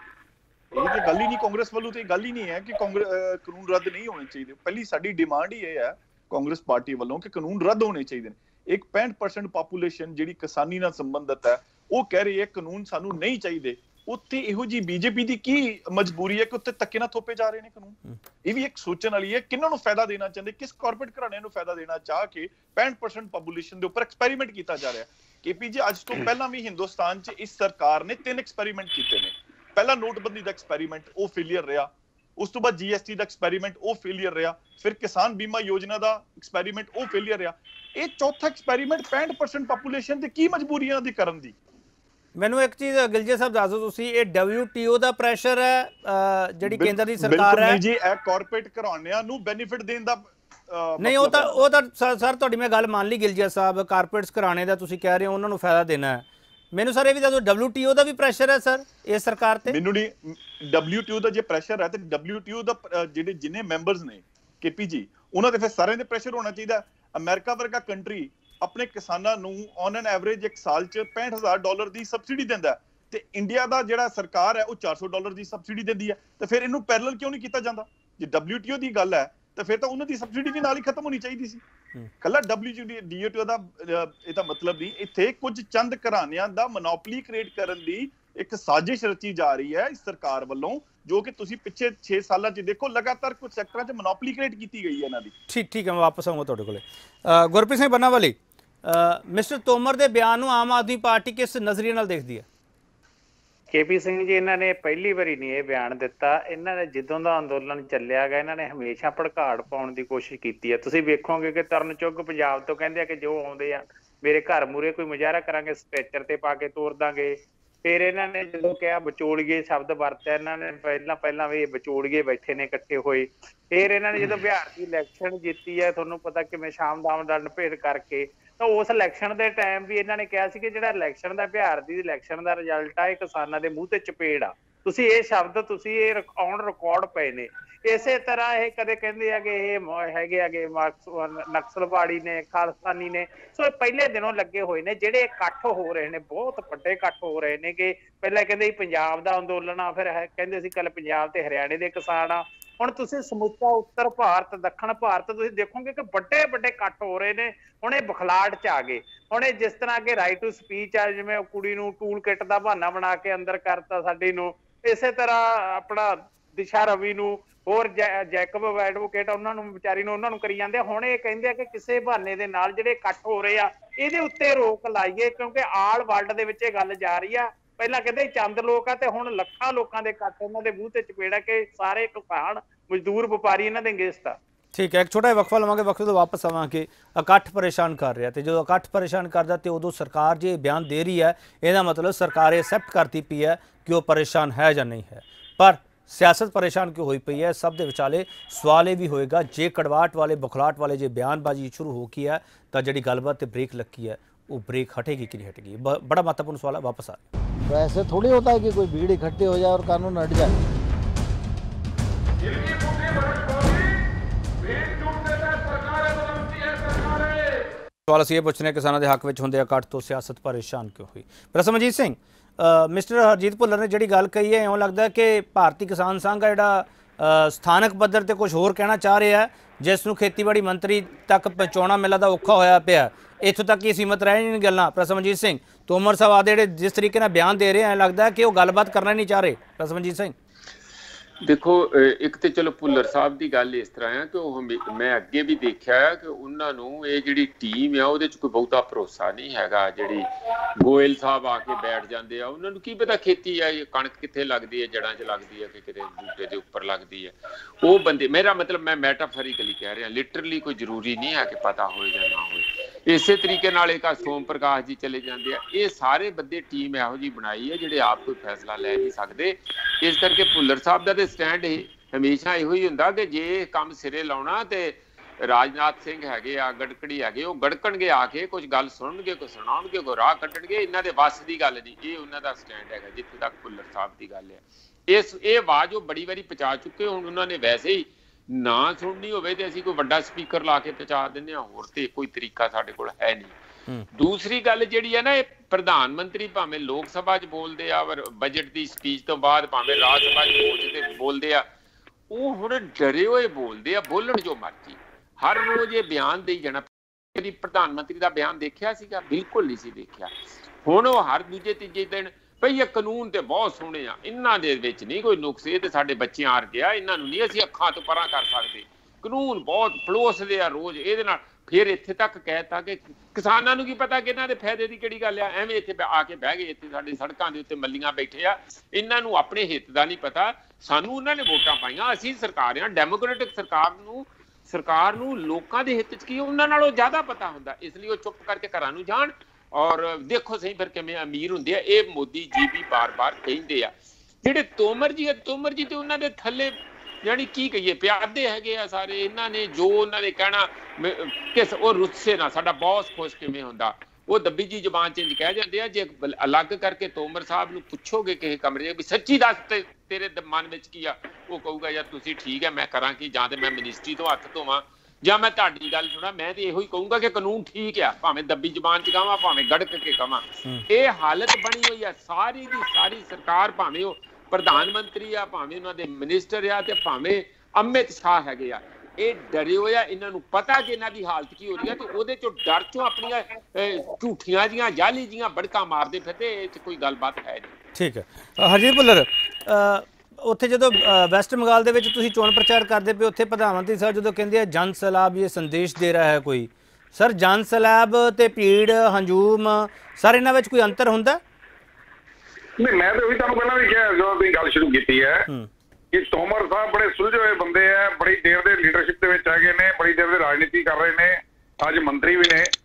ਨੇ। ਇਹ ਤੇ ਗੱਲ ਹੀ ਨਹੀਂ, ਕਾਂਗਰਸ ਵੱਲੋਂ ਤੇ ਗੱਲ ਹੀ ਨਹੀਂ ਹੈ ਕਿ ਕਾਂਗਰਸ ਕਾਨੂੰਨ ਰੱਦ ਨਹੀਂ ਹੋਣੇ ਚਾਹੀਦੇ। ਪਹਿਲੀ ਸਾਡੀ ਡਿਮਾਂਡ ਹੀ ਇਹ ਹੈ ਕਾਂਗਰਸ ਪਾਰਟੀ ਵੱਲੋਂ ਕਿ ਕਾਨੂੰਨ ਰੱਦ ਹੋਣੇ ਚਾਹੀਦੇ ਨੇ। ਇੱਕ ਪੈਂਹਠ ਪਰਸੈਂਟ ਪਾਪੂਲੇਸ਼ਨ ਜਿਹੜੀ ਕਿਸਾਨੀ ਨਾਲ ਸੰਬੰਧਿਤ ਹੈ ਉਹ ਕਹਿ ਰਹੀ ਹੈ ਕਾਨੂੰਨ ਸਾਨੂੰ ਨਹੀਂ ਚਾਹੀਦੇ। ਉੱਥੇ ਇਹੋ ਜੀ ਬੀਜੇਪੀ ਦੀ ਕੀ ਮਜਬੂਰੀ ਹੈ ਕਿ ਉੱਥੇ ਧੱਕੇ ਨਾਲ ਥੋਪੇ ਜਾ ਰਹੇ ਨੇ ਕਾਨੂੰਨ? ਇਹ ਵੀ ਇੱਕ ਸੋਚਣ ਵਾਲੀ ਹੈ। ਕਿਹਨਾਂ ਨੂੰ ਫਾਇਦਾ ਦੇਣਾ ਚਾਹੁੰਦੇ, ਕਿਸ ਕਾਰਪੋਰੇਟ ਘਰਾਣੇ ਨੂੰ ਫਾਇਦਾ ਦੇਣਾ ਚਾਹ ਕੇ ਪੈਂਹਠ ਪਰਸੈਂਟ ਪਾਪੂਲੇਸ਼ਨ ਦੇ ਉੱਪਰ ਐਕਸਪੈਰੀਮੈਂਟ ਕੀਤਾ ਜਾ ਰਿਹਾ? ਕੇਪੀ ਜੀ, ਅੱਜ ਤੋਂ ਪਹਿਲਾਂ ਵੀ ਹਿੰਦੁਸਤਾਨ 'ਚ ਇਸ ਸਰਕਾਰ ਨੇ ਤਿੰਨ ਐਕਸਪੈਰੀਮੈਂਟ ਕੀਤੇ ਨੇ। ਪਹਿਲਾ ਨੋਟਬੰਦੀ ਦਾ ਐਕਸਪੈਰੀਮੈਂਟ, ਉਹ ਫੇਲੀਅਰ ਰਿਹਾ। ਉਸ ਤੋਂ ਬਾਅਦ ਜੀਐਸਟੀ ਦਾ ਐਕਸਪੈਰੀਮੈਂਟ, ਉਹ ਫੇਲੀਅਰ ਰਿਹਾ। ਫਿਰ ਕਿਸਾਨ ਬੀਮਾ ਯੋਜਨਾ ਦਾ ਐਕਸਪੈਰੀਮੈਂਟ, ਉਹ ਫੇਲੀਅਰ ਰਿਹਾ। ਇਹ ਚੌਥਾ ਐਕਸਪੈਰੀਮੈਂਟ ਪੈਂਹਠ ਪਰਸੈਂਟ ਪਾਪੂਲੇਸ਼ਨ ਤੇ ਕੀ ਮਜਬੂਰੀ ਇਹਨਾਂ ਦੀ ਕਰਨ ਦੀ? ਮੈਨੂੰ ਇੱਕ ਚੀਜ਼ ਗਿਲਜੇ ਸਾਹਿਬ ਦੱਸ ਦਿਓ ਤੁਸੀਂ, ਇਹ ਡਬਲਯੂਟੀਓ ਦਾ ਪ੍ਰੈਸ਼ਰ ਹੈ ਜਿਹੜੀ ਕੇਂਦਰ ਦੀ ਸਰਕਾਰ ਹੈ? ਨਹੀਂ ਜੀ, ਇਹ ਕਾਰਪੋਰੇਟ ਘਰਾਣਿਆਂ ਨੂੰ ਬੈਨੀਫਿਟ ਦੇਣ ਦਾ ਨਹੀਂ, ਉਹ ਤਾਂ ਉਹ ਤਾਂ ਸਰ ਤੁਹਾਡੀ ਮੈਂ ਗੱਲ ਮੰਨ ਲਈ ਗਿਲਜੇ ਸਾਹਿਬ, ਕਾਰਪੋਰੇਟਸ ਘਰਾਣੇ ਦਾ ਤੁਸੀਂ ਕਹਿ ਰਹੇ ਹੋ ਉਹਨਾਂ ਨੂੰ ਫਾਇਦਾ ਦੇਣਾ ਹੈ। ਮੈਨੂੰ ਸਰ ਇਹ ਵੀ ਦੱਸੋ ਡਬਲਯੂਟੀਓ ਦਾ ਵੀ ਪ੍ਰੈਸ਼ਰ ਹੈ ਸਰ ਇਸ ਸਰਕਾਰ ਤੇ? ਮੈਨੂੰ ਨਹੀਂ, ਡਬਲਯੂਟੀਓ ਦਾ ਜੇ ਪ੍ਰੈਸ਼ਰ ਹੈ ਤੇ ਡਬਲਯੂਟੀਓ ਦਾ ਜਿਹੜੇ ਜਿੰਨੇ ਮੈਂਬਰਸ ਨੇ ਕੇਪੀ ਜੀ, ਉਹਨਾਂ ਤੇ ਫਿਰ ਸਾਰਿਆਂ ਦੇ ਪ੍ਰੈਸ਼ਰ ਹੋਣਾ ਚਾਹੀਦਾ। ਅਮਰੀਕਾ ਵਰਗਾ ਕੰਟਰੀ ਆਪਣੇ ਕਿਸਾਨਾਂ ਨੂੰ ਔਨ ਐਨ ਐਵਰੇਜ ਇੱਕ ਸਾਲ 'ਚ ਪੈਂਹਠ ਹਜ਼ਾਰ ਡਾਲਰ ਦੀ ਸਬਸਿਡੀ ਦਿੰਦਾ ਤੇ ਇੰਡੀਆ ਦਾ ਜਿਹੜਾ ਸਰਕਾਰ ਹੈ ਉਹ ਚਾਰ ਸੌ ਡਾਲਰ ਦੀ ਸਬਸਿਡੀ ਦਿੰਦੀ ਹੈ। ਤੇ ਫਿਰ ਇਹਨੂੰ ਪੈਰਲਲ ਕਿਉਂ ਨਹੀਂ ਕੀਤਾ ਜਾਂਦਾ? ਜੇ ਡਬਲਯੂਟੀਓ ਦੀ ਗੱਲ ਹੈ ਤਾਂ ਫਿਰ ਤਾਂ ਉਹਨਾਂ ਦੀ ਸਬਸਿਡੀ ਵੀ ਨਾਲ ਹੀ ਖਤਮ ਹੋਣੀ ਚਾਹੀਦੀ ਸੀ। ਕੱਲਾ ਡਬਲਯੂਟੀਓ ਦਾ ਇਹਦਾ ਮਤਲਬ ਨਹੀਂ। ਇੱਥੇ ਕੁਝ ਚੰਦ ਘਰਾਣਿਆਂ ਦਾ ਮੋਨੋਪੋਲੀ ਕ੍ਰੀਏਟ ਕਰਨ ਦੀ ਇੱਕ ਸਾਜ਼ਿਸ਼ ਰਚੀ ਜਾ ਰਹੀ ਹੈ ਇਸ ਸਰਕਾਰ ਵੱਲੋਂ, ਜੋ ਕਿ ਤੁਸੀਂ ਪਿੱਛੇ ਛੇ ਸਾਲਾਂ 'ਚ ਦੇਖੋ ਲਗਾਤਾਰ ਕੁਝ ਸੈਕਟਰਾਂ 'ਚ ਮੋਨੋਪੋਲੀ ਕ੍ਰੀਏਟ ਕੀਤੀ ਗਈ ਹੈ ਇਹਨਾਂ ਦੀ। ਠੀਕ ਠੀਕ ਹੈ, ਮੈਂ ਵਾਪਸ ਆਉਂਗਾ ਤੁਹਾਡੇ ਕੋਲੇ। ਗੁਰਪ੍ਰੀਤ ਸਿੰਘ ਬੰਨਾਵਾਲੀ, ਮਿਸਟਰ ਤੋਮਰ ਦੇ ਬਿਆਨ ਨੂੰ ਆਮ ਆਦਮੀ ਪਾਰਟੀ ਕਿਸ ਨਜ਼ਰੀਏ ਨਾਲ ਦੇਖਦੀ ਹੈ? ਕੇਪੀ ਸਿੰਘ ਜੀ, ਇਹਨਾਂ ਨੇ ਪਹਿਲੀ ਵਾਰੀ ਨਹੀਂ ਇਹ ਬਿਆਨ ਦਿੱਤਾ। ਇਹਨਾਂ ਨੇ ਜਦੋਂ ਦਾ ਅੰਦੋਲਨ ਚੱਲਿਆ ਗਿਆ ਇਹਨਾਂ ਨੇ ਹਮੇਸ਼ਾ ਭੜਕਾੜ ਪਾਉਣ ਦੀ ਕੋਸ਼ਿਸ਼ ਕੀਤੀ ਹੈ। ਤੁਸੀਂ ਵੇਖੋਗੇ ਕਿ ਤਰਨ ਚੁੱਗ ਪੰਜਾਬ ਤੋਂ ਕਹਿੰਦੇ ਆ ਕਿ ਜੋ ਆਉਂਦੇ ਆ ਮੇਰੇ ਘਰ ਮੂਹਰੇ ਕੋਈ ਮੁਜ਼ਾਹਰਾ ਕਰਾਂਗੇ ਸਟ੍ਰੈਚਰ ਤੇ ਪਾ ਕੇ ਤੋਰ ਦਾਂਗੇ। ਫਿਰ ਇਹਨਾਂ ਨੇ ਜਦੋਂ ਕਿਹਾ ਵਿਚੋਲੀਏ ਸ਼ਬਦ ਵਰਤਿਆ, ਇਹਨਾਂ ਨੇ ਪਹਿਲਾਂ ਪਹਿਲਾਂ ਵੀ ਵਿਚੋਲੀਏ ਬੈਠੇ ਨੇ ਇਕੱਠੇ ਹੋਏ। ਫਿਰ ਇਹਨਾਂ ਨੇ ਜਦੋਂ ਬਿਹਾਰ ਦੀ ਇਲੈਕਸ਼ਨ ਜਿੱਤੀ ਹੈ, ਤੁਹਾਨੂੰ ਪਤਾ ਕਿਵੇਂ ਸ਼ਾਮ ਦਾਮ ਦੰਡ ਭੇਡ ਕਰਕੇ, ਤਾਂ ਉਸ ਇਲੈਕਸ਼ਨ ਦੇ ਟਾਈਮ ਵੀ ਇਹਨਾਂ ਨੇ ਕਿਹਾ ਸੀ ਕਿ ਜਿਹੜਾ ਇਲੈਕਸ਼ਨ ਦਾ ਬਿਹਾਰ ਦੀ ਇਲੈਕਸ਼ਨ ਦਾ ਰਿਜ਼ਲਟ ਆ ਇਹ ਕਿਸਾਨਾਂ ਦੇ ਮੂੰਹ ਤੇ ਚਪੇੜ ਆ। ਤੁਸੀਂ ਇਹ ਸ਼ਬਦ ਤੁਸੀਂ ਇਹ ਔਨ ਰਿਕਾਰਡ ਪਏ ਨੇ। ਇਸੇ ਤਰ੍ਹਾਂ ਇਹ ਕਦੇ ਕਹਿੰਦੇ ਆ ਕਿ ਇਹ ਹੈਗੇ ਆਗੇ ਨਕਸਲਵਾੜੀ ਨੇ, ਖਾਲਿਸਤਾਨੀ ਨੇ। ਸੋ ਪਹਿਲੇ ਦਿਨੋਂ ਲੱਗੇ ਹੋਏ ਨੇ। ਜਿਹੜੇ ਇਕੱਠ ਹੋ ਰਹੇ ਨੇ ਬਹੁਤ ਵੱਡੇ ਇਕੱਠ ਹੋ ਰਹੇ ਨੇ ਕਿ ਪਹਿਲਾਂ ਕਹਿੰਦੇ ਪੰਜਾਬ ਦਾ ਅੰਦੋਲਨ ਆ, ਫਿਰ ਕਹਿੰਦੇ ਸੀ ਕੱਲ ਪੰਜਾਬ ਤੇ ਹਰਿਆਣੇ ਦੇ ਕਿਸਾਨ ਆ। ਹੁਣ ਤੁਸੀਂ ਸਮੁੱਚਾ ਉੱਤਰ ਭਾਰਤ, ਦੱਖਣ ਭਾਰਤ ਤੁਸੀਂ ਦੇਖੋਗੇ ਕਿ ਵੱਡੇ ਵੱਡੇ ਇਕੱਠ ਹੋ ਰਹੇ ਨੇ। ਹੁਣ ਇਹ ਬਖਲਾੜ 'ਚ ਆ ਗਏ। ਹੁਣ ਇਹ ਜਿਸ ਤਰ੍ਹਾਂ ਕਿ ਰਾਈਟ ਟੂ ਸਪੀਚ ਆ, ਜਿਵੇਂ ਕੁੜੀ ਨੂੰ ਟੂਲ ਕਿੱਟ ਦਾ ਬਹਾਨਾ ਬਣਾ ਕੇ ਅੰਦਰ ਕਰਤਾ ਸਾਡੀ ਨੂੰ, ਇਸੇ ਤਰ੍ਹਾਂ ਆਪਣਾ ਦਿਸ਼ਾ ਰਵੀ ਨੂੰ, ਹੋਰ ਜੈਕਬ ਐਡਵੋਕੇਟ ਉਹਨਾਂ ਨੂੰ ਵਿਚਾਰੀ ਨੂੰ ਉਹਨਾਂ ਨੂੰ ਕਰੀ ਜਾਂਦੇ। ਹੁਣ ਇਹ ਕਹਿੰਦੇ ਆ ਕਿ ਕਿਸੇ ਬਹਾਨੇ ਦੇ ਨਾਲ ਜਿਹੜੇ ਇਕੱਠ ਹੋ ਰਹੇ ਆ ਇਹਦੇ ਉੱਤੇ ਰੋਕ ਲਾਈਏ, ਕਿਉਂਕਿ ਆਲ ਵਰਲਡ ਦੇ ਵਿੱਚ ਇਹ ਗੱਲ ਜਾ ਰਹੀ ਆ। ਪਹਿਲਾਂ ਕਹਿੰਦੇ ਚੰਦ ਲੋਕ ਆ ਤੇ ਹੁਣ ਲੱਖਾਂ ਲੋਕਾਂ ਦੇ ਇਕੱਠ ਇਹਨਾਂ ਦੇ ਮੂੰਹ ਤੇ ਚਪੇੜਾ ਕਿ ਸਾਰੇ ਕਿਸਾਨ ਮਜ਼ਦੂਰ ਵਪਾਰੀ ਇਹਨਾਂ ਦੇ ਅਗੇਂਸਟ ਆ। ਠੀਕ ਹੈ, ਇੱਕ ਛੋਟਾ ਜਿਹਾ ਵਕਫਾ ਲਵਾਂਗੇ, ਵਕਫੇ ਤੋਂ ਵਾਪਸ ਆਵਾਂਗੇ। ਇਕੱਠ ਪਰੇਸ਼ਾਨ ਕਰ ਰਿਹਾ, ਤੇ ਜਦੋਂ ਇਕੱਠ ਪਰੇਸ਼ਾਨ ਕਰਦਾ ਤੇ ਉਦੋਂ ਸਰਕਾਰ ਜੇ ਬਿਆਨ ਦੇ ਰਹੀ ਹੈ, ਇਹਦਾ ਮਤਲਬ ਸਰਕਾਰ ਐਕਸੈਪਟ ਕਰਦੀ ਪਈ ਹੈ ਕਿ ਉਹ ਪਰੇਸ਼ਾਨ ਹੈ ਜਾਂ ਨਹੀਂ ਹੈ। ਪਰ ਸਿਆਸਤ ਪਰੇਸ਼ਾਨ ਕਿਉਂ ਹੋਈ ਪਈ ਹੈ, ਸਭ ਦੇ ਵਿਚਾਲੇ ਸਵਾਲ ਇਹ ਵੀ ਹੋਏਗਾ, ਜੇ ਕੜਵਾਹਟ ਵਾਲੇ ਬੁਖਲਾਹਟ ਵਾਲੇ ਜੇ ਬਿਆਨਬਾਜ਼ੀ ਸ਼ੁਰੂ ਹੋ ਗਈ ਹੈ ਤਾਂ ਜਿਹੜੀ ਗੱਲਬਾत ਤੇ ब्रेक ਲੱਗੀ है वो ब्रेक हटेगी कि नहीं हटेगी। बड़ा महत्वपूर्ण सवाल है, वापस आ रहे। तो ऐसे थोड़ी होता है कि कोई भीड़ इकट्ठी हो जाए और कानून हट जाए। सवाल ਅਸੀਂ ਇਹ ਪੁੱਛ ਰਹੇ ਹਾਂ, ਕਿਸਾਨਾਂ ਦੇ ਹੱਕ ਵਿੱਚ ਹੁੰਦੇ ਇਕੱਠ ਤੋਂ ਸਿਆਸਤ ਪਰੇਸ਼ਾਨ ਕਿਉਂ ਹੋਈ। ਰਸਮਜੀਤ ਸਿੰਘ, ਮਿਸਟਰ ਹਰਜੀਤ ਭੁੱਲਰ ਨੇ ਜਿਹੜੀ ਗੱਲ ਕਹੀ ਹੈ, ਇਉਂ ਲੱਗਦਾ ਕਿ ਭਾਰਤੀ ਕਿਸਾਨ ਸੰਘ ਆ ਜਿਹੜਾ ਸਥਾਨਕ ਪੱਧਰ ਤੇ ਕੁਝ ਹੋਰ ਕਹਿਣਾ ਚਾਹ ਰਿਹਾ, ਜਿਸ ਨੂੰ ਖੇਤੀਬਾੜੀ ਮੰਤਰੀ ਤੱਕ ਪਹੁੰਚਾਉਣਾ ਮਿਲਦਾ ਦਾ ਔਖਾ ਹੋਇਆ ਪਿਆ। ਇੱਥੋਂ ਤੱਕ ਹੀ ਸੀਮਤ ਰਹਿ ਨਹੀਂ ਗੱਲਾਂ। ਰਸਮਜੀਤ ਸਿੰਘ, ਤੋਮਰ ਸਾਹਿਬ ਆਦੇ ਜਿਹੜੇ ਜਿਸ ਤਰੀਕੇ ਨਾਲ ਬਿਆਨ ਦੇ ਰਹੇ ਐ ਲੱਗਦਾ ਕਿ ਉਹ ਗੱਲਬਾਤ ਕਰਨਾ ਨਹੀਂ ਚਾਹ ਰਹੇ। ਰਸਮਜੀਤ ਸਿੰਘ, देखो एक तो चलो भुल्लर साहब की गल इस तरह है कि मैं अगे भी देखा है कि उन्होंने ये जी टीम है वो कोई बहुता भरोसा नहीं है। जी गोयल साहब आके बैठ जाते हैं, उन्होंने की पता खेती है कणक कितने लगती है, जड़ा च लगती है कि कितने बूटे के उपर लगती है। वो बंदे, मेरा मतलब मैं मैटाफोरिकली कह रहा, लिटरली कोई जरूरी नहीं है कि पता हो या ना हो। इस तरीके नाल एक सोम प्रकाश जी चले जाते हैं, ये सारे बंदे टीम इहो जी बनाई है जिहड़े आप कोई फैसला लै नहीं सकते। इस करके भुल्लर साहब का स्टैंड हमेशा इहो ही हुंदा कि जे काम सिरे लाउणा ते राजनाथ सिंह हैगे आ, गड़कड़ी हैगे, वो गड़कणगे आके कुछ गल सुणनगे, कोई सुणाउणगे, कोई राह कड्डणगे। इन्हां दे वस दी गल नहीं, ये उन्हां दा स्टैंड हैगा जिथे तक भुल्लर साहब की गल है। इस ये आवाज़ वो बड़ी बारी पहुँचा चुके, हुण उन्होंने वैसे ही ना सुननी होवे ते असीं कोई वड्डा स्पीकर ला के पहुँचा दिंदे हां, होर ते कोई तरीका साडे कोल है नहीं। दूसरी गल जिहड़ी है ना, ये प्रधानमंत्री भावें लोक सभा च बोलदे आ, बजट की स्पीच तो बाद भावें राज सभा च बोलदे आ, वो हुण डरे होए बोलदे आ, बोलण जो मर्जी। हर रोज ये बयान देई जाना। कदी प्रधानमंत्री का बयान देखिया सीगा? बिल्कुल नहीं सी देखिया। हुण वो हर दूजे तीजे दिन भई ये कानून तो बहुत सोहणे आ, इन्हां दे विच नहीं कोई नुक्स, ये ते साडे बच्चे आर गया, इन्हां नूं नहीं असीं अखां तो परां कर सकदे, कानून बहुत पलोसदे आ रोज इहदे नाल। फिर इत्थे तक कहता कि किसानां नूं की पता कि इन्हां दे फायदे दी किहड़ी गल आ, एवें इत्थे आके बह गए, इत्थे साडी सड़कां दे उत्ते मल्लियां बैठे आ, इन्हां नूं अपने हित दा नहीं पता। सानूं उन्हां ने वोटां पाईआं, असीं सरकार आ, डेमोक्रेटिक सरकार नूं सरकार नूं लोकां दे हित च की उन्हां नालों ज़्यादा पता हुंदा, इसलिए वो चुप करके घरां नूं जाण। और देखो सही फिर किवें अमीर हुंदे आ, ये मोदी जी भी बार बार कहिंदे आ। जिहड़े तोमर जी आ, तोमर जी ते उन्हां दे थल्ले यानी की कहिए प्यादे हैगे आ सारे, इन्हां ने जो उन्हां ने कहना किस वो रुस्से ना साडा बॉस खुश किवें हुंदा, वो दब्बी जी जबान च कह जाते हैं। जे अलग करके तोमर साहब नूं पुछोगे किसी कमरे भी सच्ची दस ते तेरे मन विच की आ, वो कहूगा यार तुसीं ठीक है मैं करां की, जां ते मैं मिनिस्ट्री तो हत्थ धोवां, जां मैं तुहाडी गल सुणां। मैं तो इहो ही कहूंगा कि कानून ठीक है, भावें दब्बी जबान च कहां भावें गड़क के कहां। ये हालत बनी हुई है सारी दी सारी सरकार, भावें वो प्रधानमंत्री आ, भावें उन्हां दे मिनिस्टर आ, ते भावें अमित शाह हैगे आ, ये डरे होए आ। इन्हां नूं पता कि इन्हां दी हालत की हो रही है, तो उहदे चों डर चों अपणियां झूठियां जिहां जाली जिहां बड़कां मारदे फिरदे, इह च कोई गलबात है नहीं। ठीक है, हरजीत भुल्लर, ਉੱਥੇ ਜਦੋਂ ਵੈਸਟ ਬੰਗਾਲ ਦੇ ਵਿੱਚ ਤੁਸੀਂ ਚੋਣ ਪ੍ਰਚਾਰ ਕਰਦੇ ਪਏ, ਉੱਥੇ ਪ੍ਰਧਾਨ ਮੰਤਰੀ ਸਾਹਿਬ ਜਦੋਂ ਕਹਿੰਦੇ ਆ ਜਨ ਸੈਲਾਬ ਇਹ ਸੰਦੇਸ਼ ਦੇ ਰਿਹਾ ਹੈ ਕੋਈ, ਸਰ ਜਨ ਸੈਲਾਬ ਤੇ ਭੀੜ ਹੰਝੂਮ ਸਰ ਇਹਨਾਂ ਵਿੱਚ ਕੋਈ ਅੰਤਰ ਹੁੰਦਾ? नहीं, मैं तो अभी तुहानूं पहलां भी कहा जो तुसीं गल शुरू की है कि तोमर साहब बड़े सुलझे हुए बंदे है, बड़ी देर दे लीडरशिप दे विच हैगे ने, बड़ी देर दे राजनीति कर रहे ने, अज मंत्री भी ने।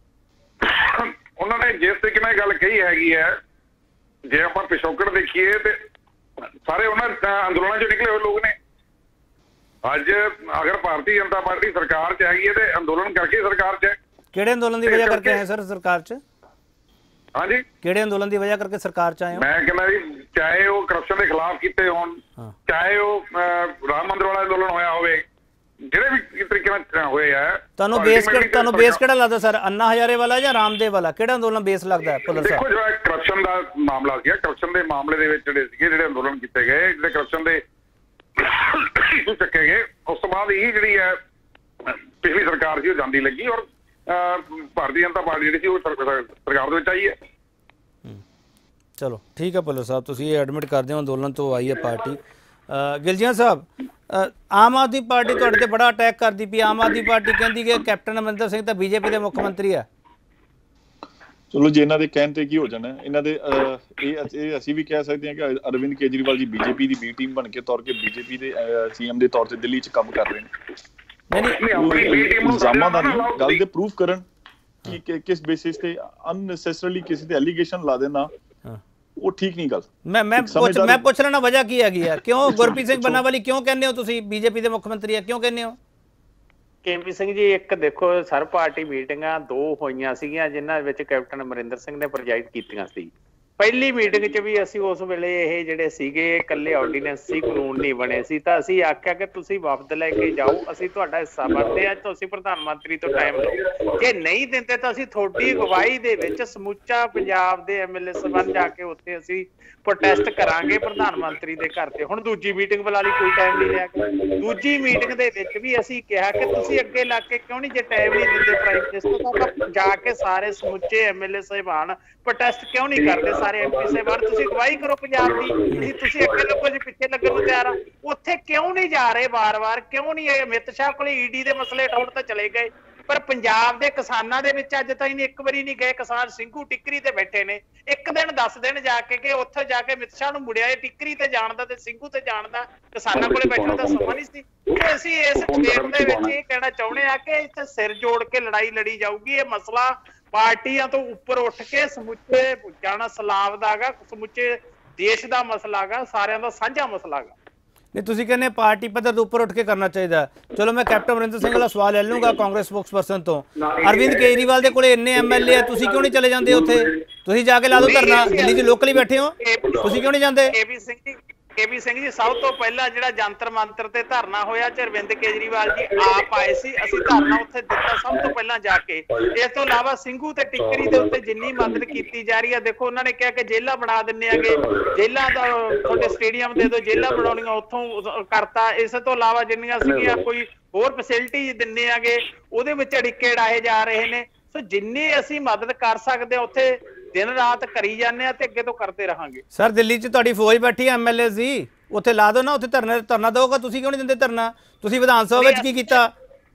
उन्होंने जिस तरीके नाल गल कही हैगी है, जे आपां पिछोकड़ देखीए ते सारे उन्होंने अंदोलनां चों निकले हुए लोग ने। अज अगर भारतीय जनता पार्टी सरकार च हैगी है ते अंदोलन करके सरकार च है। किहड़े अंदोलन की वजह करके आए सर सरकार च? हाँ जी, किहड़े अंदोलन की वजह करके सरकार च आए हो? मैं कहना जी, चाहे वो करप्शन के खिलाफ किते होण, चाहे वो राम मंदिर वाला अंदोलन होया होवे, ਜਿਹੜੇ ਵੀ ਤਰੀਕੇ ਨਾਲ ਹੋਏ ਆ। ਤੁਹਾਨੂੰ ਬੇਸ ਕਿਹੜਾ ਤੁਹਾਨੂੰ ਬੇਸ ਕਿਹੜਾ ਲੱਗਦਾ ਸਰ, ਅੰਨਾ ਹਜ਼ਾਰੇ ਵਾਲਾ ਜਾਂ ਰਾਮਦੇਵ ਵਾਲਾ, ਕਿਹੜਾ ਅੰਦੋਲਨ ਬੇਸ ਲੱਗਦਾ ਹੈ ਭੁੱਲਰ ਸਾਹਿਬ? ਦੇਖੋ ਜਿਹੜਾ ਕਰਪਸ਼ਨ ਦਾ ਮਾਮਲਾ ਸੀ, ਕਰਪਸ਼ਨ ਦੇ ਮਾਮਲੇ ਦੇ ਵਿੱਚ ਜਿਹੜੇ ਸੀਗੇ ਜਿਹੜੇ ਅੰਦੋਲਨ ਕੀਤੇ ਗਏ, ਜਿਹੜੇ ਕਰਪਸ਼ਨ ਦੇ ਚੱਕੇ ਗਏ, ਉਸ ਤੋਂ ਬਾਅਦ ਇਹ ਜਿਹੜੀ ਹੈ ਪਿਛਲੀ ਸਰਕਾਰ ਸੀ ਉਹ ਜਾਂਦੀ ਲੱਗੀ, ਔਰ ਭਾਰਤੀ ਜਨਤਾ ਪਾਰਟੀ ਜਿਹੜੀ ਸੀ ਉਹ ਸਰਕਾਰ ਦੇ ਵਿੱਚ ਆਈ ਹੈ। ਚਲੋ ਠੀਕ ਹੈ ਭੁੱਲਰ ਸਾਹਿਬ, ਤੁਸੀਂ ਇਹ ਐਡਮਿਟ ਕਰਦੇ ਹੋ ਅੰਦੋਲਨ ਤੋਂ ਆਈ ਹੈ ਪਾਰਟੀ, ਗਿਲਜੀਆਂ ਸਾਹਿਬ, ਅ, ਆਮ ਆਦਮੀ ਪਾਰਟੀ ਤੁਹਾਡੇ ਤੇ ਬੜਾ ਅਟੈਕ ਕਰਦੀ ਪਈ। ਆਮ ਆਦਮੀ ਪਾਰਟੀ ਕਹਿੰਦੀ ਕਿ ਕੈਪਟਨ ਅਮਰਿੰਦਰ ਸਿੰਘ ਤਾਂ ਬੀਜੇਪੀ ਦੇ ਮੁੱਖ ਮੰਤਰੀ ਆ। ਚਲੋ ਜੇ ਇਹਨਾਂ ਦੇ ਕਹਿਣ ਤੇ ਕੀ ਹੋ ਜਾਣਾ, ਇਹਨਾਂ ਦੇ ਇਹ ਇਹ ਅਸੀਂ ਵੀ ਕਹਿ ਸਕਦੇ ਹਾਂ ਕਿ ਅਰਵਿੰਦ ਕੇਜਰੀਵਾਲ ਜੀ ਬੀਜੇਪੀ ਦੀ ਬੀ ਟੀਮ ਬਣ ਕੇ ਤੌਰ ਕੇ ਬੀਜੇਪੀ ਦੇ ਸੀਐਮ ਦੇ ਤੌਰ ਤੇ ਦਿੱਲੀ 'ਚ ਕੰਮ ਕਰ ਰਹੇ ਨੇ। ਇਲਜ਼ਾਮਾਂ ਦਾ ਨਹੀਂ, ਗੱਲ ਦੇ ਪ੍ਰੂਫ ਕਰਨ ਕਿ ਕਿਸ ਬੇਸਿਸ ਤੇ ਅਨਨੈਸੈਸਰੀਲੀ ਕਿਸੇ ਤੇ ਐਲੀਗੇਸ਼ਨ ਲਾ ਦੇਣਾ ਉਹ ਠੀਕ ਨਹੀਂ ਗੱਲ। ਮੈਂ ਮੈਂ ਪੁੱਛ ਮੈਂ ਪੁੱਛ ਲੈਣਾ ਵਜ੍ਹਾ ਕੀ ਹੈਗੀ ਆ, ਕਿਉਂ ਗੁਰਪ੍ਰੀਤ ਸਿੰਘ ਬੰਨਾਵਾਲੀ ਕਿਉਂ ਕਹਿੰਦੇ ਹੋ ਤੁਸੀਂ ਬੀਜੇਪੀ ਦੇ ਮੁੱਖ ਮੰਤਰੀ ਆ, ਕਿਉਂ ਕਹਿੰਦੇ ਹੋ? ਕੇਪੀ ਸਿੰਘ ਜੀ, ਇੱਕ ਦੇਖੋ ਸਰ ਪਾਰਟੀ ਮੀਟਿੰਗਾਂ ਦੋ ਹੋਈਆਂ ਸੀਗੀਆਂ ਜਿਨ੍ਹਾਂ ਵਿੱਚ ਕੈਪਟਨ ਅਮਰਿੰਦਰ ਸਿੰਘ ਨੇ ਪ੍ਰੈਜ਼ਾਈਡ ਕੀਤੀਆਂ ਸੀ। ਪਹਿਲੀ ਮੀਟਿੰਗ 'ਚ ਵੀ ਅਸੀਂ ਉਸ ਵੇਲੇ ਇਹ ਜਿਹੜੇ ਸੀਗੇ ਇਕੱਲੇ ਆਰਡੀਨੈਂਸ ਸੀ, ਕਾਨੂੰਨ ਨਹੀਂ ਬਣੇ ਸੀ, ਤਾਂ ਅਸੀਂ ਆਖਿਆ ਕਿ ਤੁਸੀਂ ਵਫਦ ਲੈ ਕੇ ਜਾਓ, ਅਸੀਂ ਤੁਹਾਡਾ ਹਿੱਸਾ ਬਣਦੇ ਆ, ਤੁਸੀਂ ਪ੍ਰਧਾਨ ਮੰਤਰੀ ਤੋਂ ਟਾਈਮ ਲਓ, ਜੇ ਨਹੀਂ ਦਿੰਦੇ ਤਾਂ ਅਸੀਂ ਤੁਹਾਡੀ ਅਗਵਾਈ ਦੇ ਵਿੱਚ ਸਮੁੱਚਾ ਪੰਜਾਬ ਦੇ ਐਮਐਲਏ ਸਬੰਧ ਜਾ ਕੇ ਉੱਥੇ ਅਸੀਂ ਪ੍ਰੋਟੈਸਟ ਕਰਾਂਗੇ ਪ੍ਰਧਾਨ ਮੰਤਰੀ ਦੇ ਘਰ ਤੇ। ਹੁਣ ਦੂਜੀ ਮੀਟਿੰਗ ਬੁਲਾ ਲਈ, ਕੋਈ ਟਾਈਮ ਨਹੀਂ ਲਿਆ। ਦੂਜੀ ਮੀਟਿੰਗ ਦੇ ਵਿੱਚ ਵੀ ਅਸੀਂ ਕਿਹਾ ਕਿ ਤੁਸੀਂ ਅੱਗੇ ਲੱਗ ਕੇ ਕਿਉਂ ਨਹੀਂ, ਜੇ ਟਾਈਮ ਨਹੀਂ ਦਿੰਦੇ ਪ੍ਰਾਈਮ ਮਿਨਿਸਟਰ ਤਾਂ ਜਾ ਕੇ ਸਾਰੇ ਸਮੁੱਚੇ ਐਮਐਲਏ ਸਾਹਿਬਾਨ ਪ੍ਰੋਟੈਸਟ ਕਿਉਂ ਨਹੀਂ ਕਰਦੇ, ਸਾਰੇ ਐਮਪੀ ਸਾਹਿਬਾਨ ਤੁਸੀਂ ਅਗਵਾਈ ਕਰੋ ਪੰਜਾਬ ਦੀ, ਤੁਸੀਂ ਅੱਗੇ ਲੱਗੋ ਜੇ ਪਿੱਛੇ ਲੱਗਣ ਨੂੰ ਤਿਆਰ ਆ। ਉੱਥੇ ਕਿਉਂ ਨਹੀਂ ਜਾ ਰਹੇ ਵਾਰ-ਵਾਰ, ਕਿਉਂ ਨਹੀਂ? ਅਮਿਤ ਸ਼ਾਹ ਕੋਲੇ ਈਡੀ ਦੇ ਮਸਲੇ ਠੋੜ ਤਾਂ ਚਲੇ ਗਏ, ਪਰ ਪੰਜਾਬ ਦੇ ਕਿਸਾਨਾਂ ਦੇ ਵਿੱਚ ਅੱਜ ਤਾਈਂ ਇੱਕ ਵਾਰੀ ਨਹੀਂ ਗਏ। ਕਿਸਾਨ ਸਿੰਘੂ ਟਿੱਕਰੀ ਤੇ ਬੈਠੇ ਨੇ, ਇੱਕ ਦਿਨ ਦਸ ਦਿਨ ਜਾ ਕੇ ਕਿ ਉੱਥੇ ਜਾ ਕੇ ਅਮਿਤ ਸ਼ਾਹ ਨੂੰ ਮੁੜਿਆ ਇਹ ਟਿੱਕਰੀ ਤੇ ਜਾਣਦਾ ਤੇ ਸਿੰਘੂ ਤੇ ਜਾਣਦਾ, ਕਿਸਾਨਾਂ ਕੋਲੇ ਬੈਠਣ ਦਾ ਸਮਾਂ ਨਹੀਂ ਸੀ। ਤੇ ਅਸੀਂ ਇਸ ਡਿਬੇਟ ਦੇ ਵਿੱਚ ਇਹ ਕਹਿਣਾ ਚਾਹੁੰਦੇ ਆ ਕਿ ਇੱਥੇ ਸਿਰ ਜੋੜ ਕੇ ਲੜਾਈ ਲੜੀ ਜਾਊਗੀ। ਇਹ ਮਸਲਾ ਪਾਰਟੀਆਂ ਤੋਂ ਉੱਪਰ ਉੱਠ ਕੇ ਸਮੁੱਚੇ ਜਾਣਾ ਸਲਾਬ ਦਾ ਗਾ, ਸਮੁੱਚੇ ਦੇਸ਼ ਦਾ ਮਸਲਾ ਗਾ, ਸਾਰਿਆਂ ਦਾ ਸਾਂਝਾ ਮਸਲਾ ਗਾ। ਨਹੀਂ ਤੁਸੀਂ ਕਹਿੰਦੇ ਪਾਰਟੀ ਪੱਧਰ ਤੋਂ ਉੱਪਰ ਉੱਠ ਕੇ ਕਰਨਾ ਚਾਹੀਦਾ। ਚਲੋ ਮੈਂ ਕੈਪਟਨ ਅਮਰਿੰਦਰ ਸਿੰਘ ਵਾਲਾ ਸਵਾਲ ਲੈ ਲੂੰਗਾ ਕਾਂਗਰਸ ਸਪੋਕਸਪਰਸਨ ਤੋਂ। ਅਰਵਿੰਦ ਕੇਜਰੀਵਾਲ ਦੇ ਕੋਲੇ ਇੰਨੇ ਐਮਐਲਏ ਆ, ਤੁਸੀਂ ਕਿਉਂ ਨਹੀਂ ਚਲੇ ਜਾਂਦੇ ਉੱਥੇ? ਤੁਸੀਂ ਜਾ ਕੇ ਲਾ ਦਿਓ ਧਰਨਾ, ਦਿੱਲੀ 'ਚ ਲੋਕਲੀ ਬੈਠੇ ਹੋ, ਤੁਸੀਂ ਕਿਉਂ ਨਹੀਂ ਜਾਂਦੇ? ਕੇਪੀ ਸਿੰਘ ਜੀ ਕੇਪੀ ਸਿੰਘ ਜੀ ਸਭ ਤੋਂ ਪਹਿਲਾਂ ਜਿਹੜਾ ਜੰਤਰ ਮੰਤਰ ਤੇ ਧਰਨਾ ਹੋਇਆ ਚ ਅਰਵਿੰਦ ਕੇਜਰੀਵਾਲ ਜੀ ਆਪ ਆਏ ਸੀ, ਅਸੀਂ ਧਰਨਾ ਉੱਥੇ ਦਿੱਤਾ ਸਭ ਤੋਂ ਪਹਿਲਾਂ ਜਾ ਕੇ। ਇਸ ਤੋਂ ਇਲਾਵਾ ਸਿੰਘੂ ਤੇ ਟਿੱਕਰੀ ਦੇ ਉੱਤੇ ਜਿੰਨੀ ਮਦਦ ਕੀਤੀ ਜਾ ਰਹੀ ਹੈ, ਦੇਖੋ ਉਹਨਾਂ ਨੇ ਕਿਹਾ ਕਿ ਜੇਲ੍ਹਾਂ ਬਣਾ ਦਿੰਨੇ ਆਗੇ, ਜੇਲ੍ਹਾਂ ਦਾ ਤੁਹਾਡੇ ਸਟੇਡੀਅਮ ਦੇ ਦੋ ਜੇਲ੍ਹਾਂ ਬਣਾਉਣੀਆਂ ਉੱਥੋਂ ਕਰਤਾ। ਇਸ ਤੋਂ ਇਲਾਵਾ ਜਿੰਨੀਆਂ ਸੀਗੀਆਂ ਕੋਈ ਹੋਰ ਫੈਸਿਲਿਟੀ ਦਿੰਨੇ ਆਗੇ, ਉਹਦੇ ਵਿੱਚ ਅੜਿੱਕੇ ਡਾਏ ਜਾ ਰਹੇ ਨੇ। ਸੋ ਜਿੰਨੀ ਅਸੀਂ ਮਦਦ ਕਰ ਸਕਦੇ ਹਾਂ ਉੱਥੇ ਦਿਨ ਰਾਤ ਕਰੀ ਜਾਂਦੇ ਆ ਤੇ ਅੱਗੇ ਤੋਂ ਕਰਦੇ ਰਹਾਂਗੇ। ਸਰ ਦਿੱਲੀ 'ਚ ਤੁਹਾਡੀ ਫੌਜ ਬੈਠੀ ਐਮਐਲਏ ਸੀ, ਉੱਥੇ ਲਾ ਦਿਓ ਨਾ, ਉੱਥੇ ਧਰਨਾ ਧਰਨਾ ਦਿਓਗਾ। ਤੁਸੀਂ ਕਿਉਂ ਨਹੀਂ ਦਿੰਦੇ ਧਰਨਾ? ਤੁਸੀਂ ਵਿਧਾਨ ਸਭਾ ਵਿੱਚ ਕੀ ਕੀਤਾ?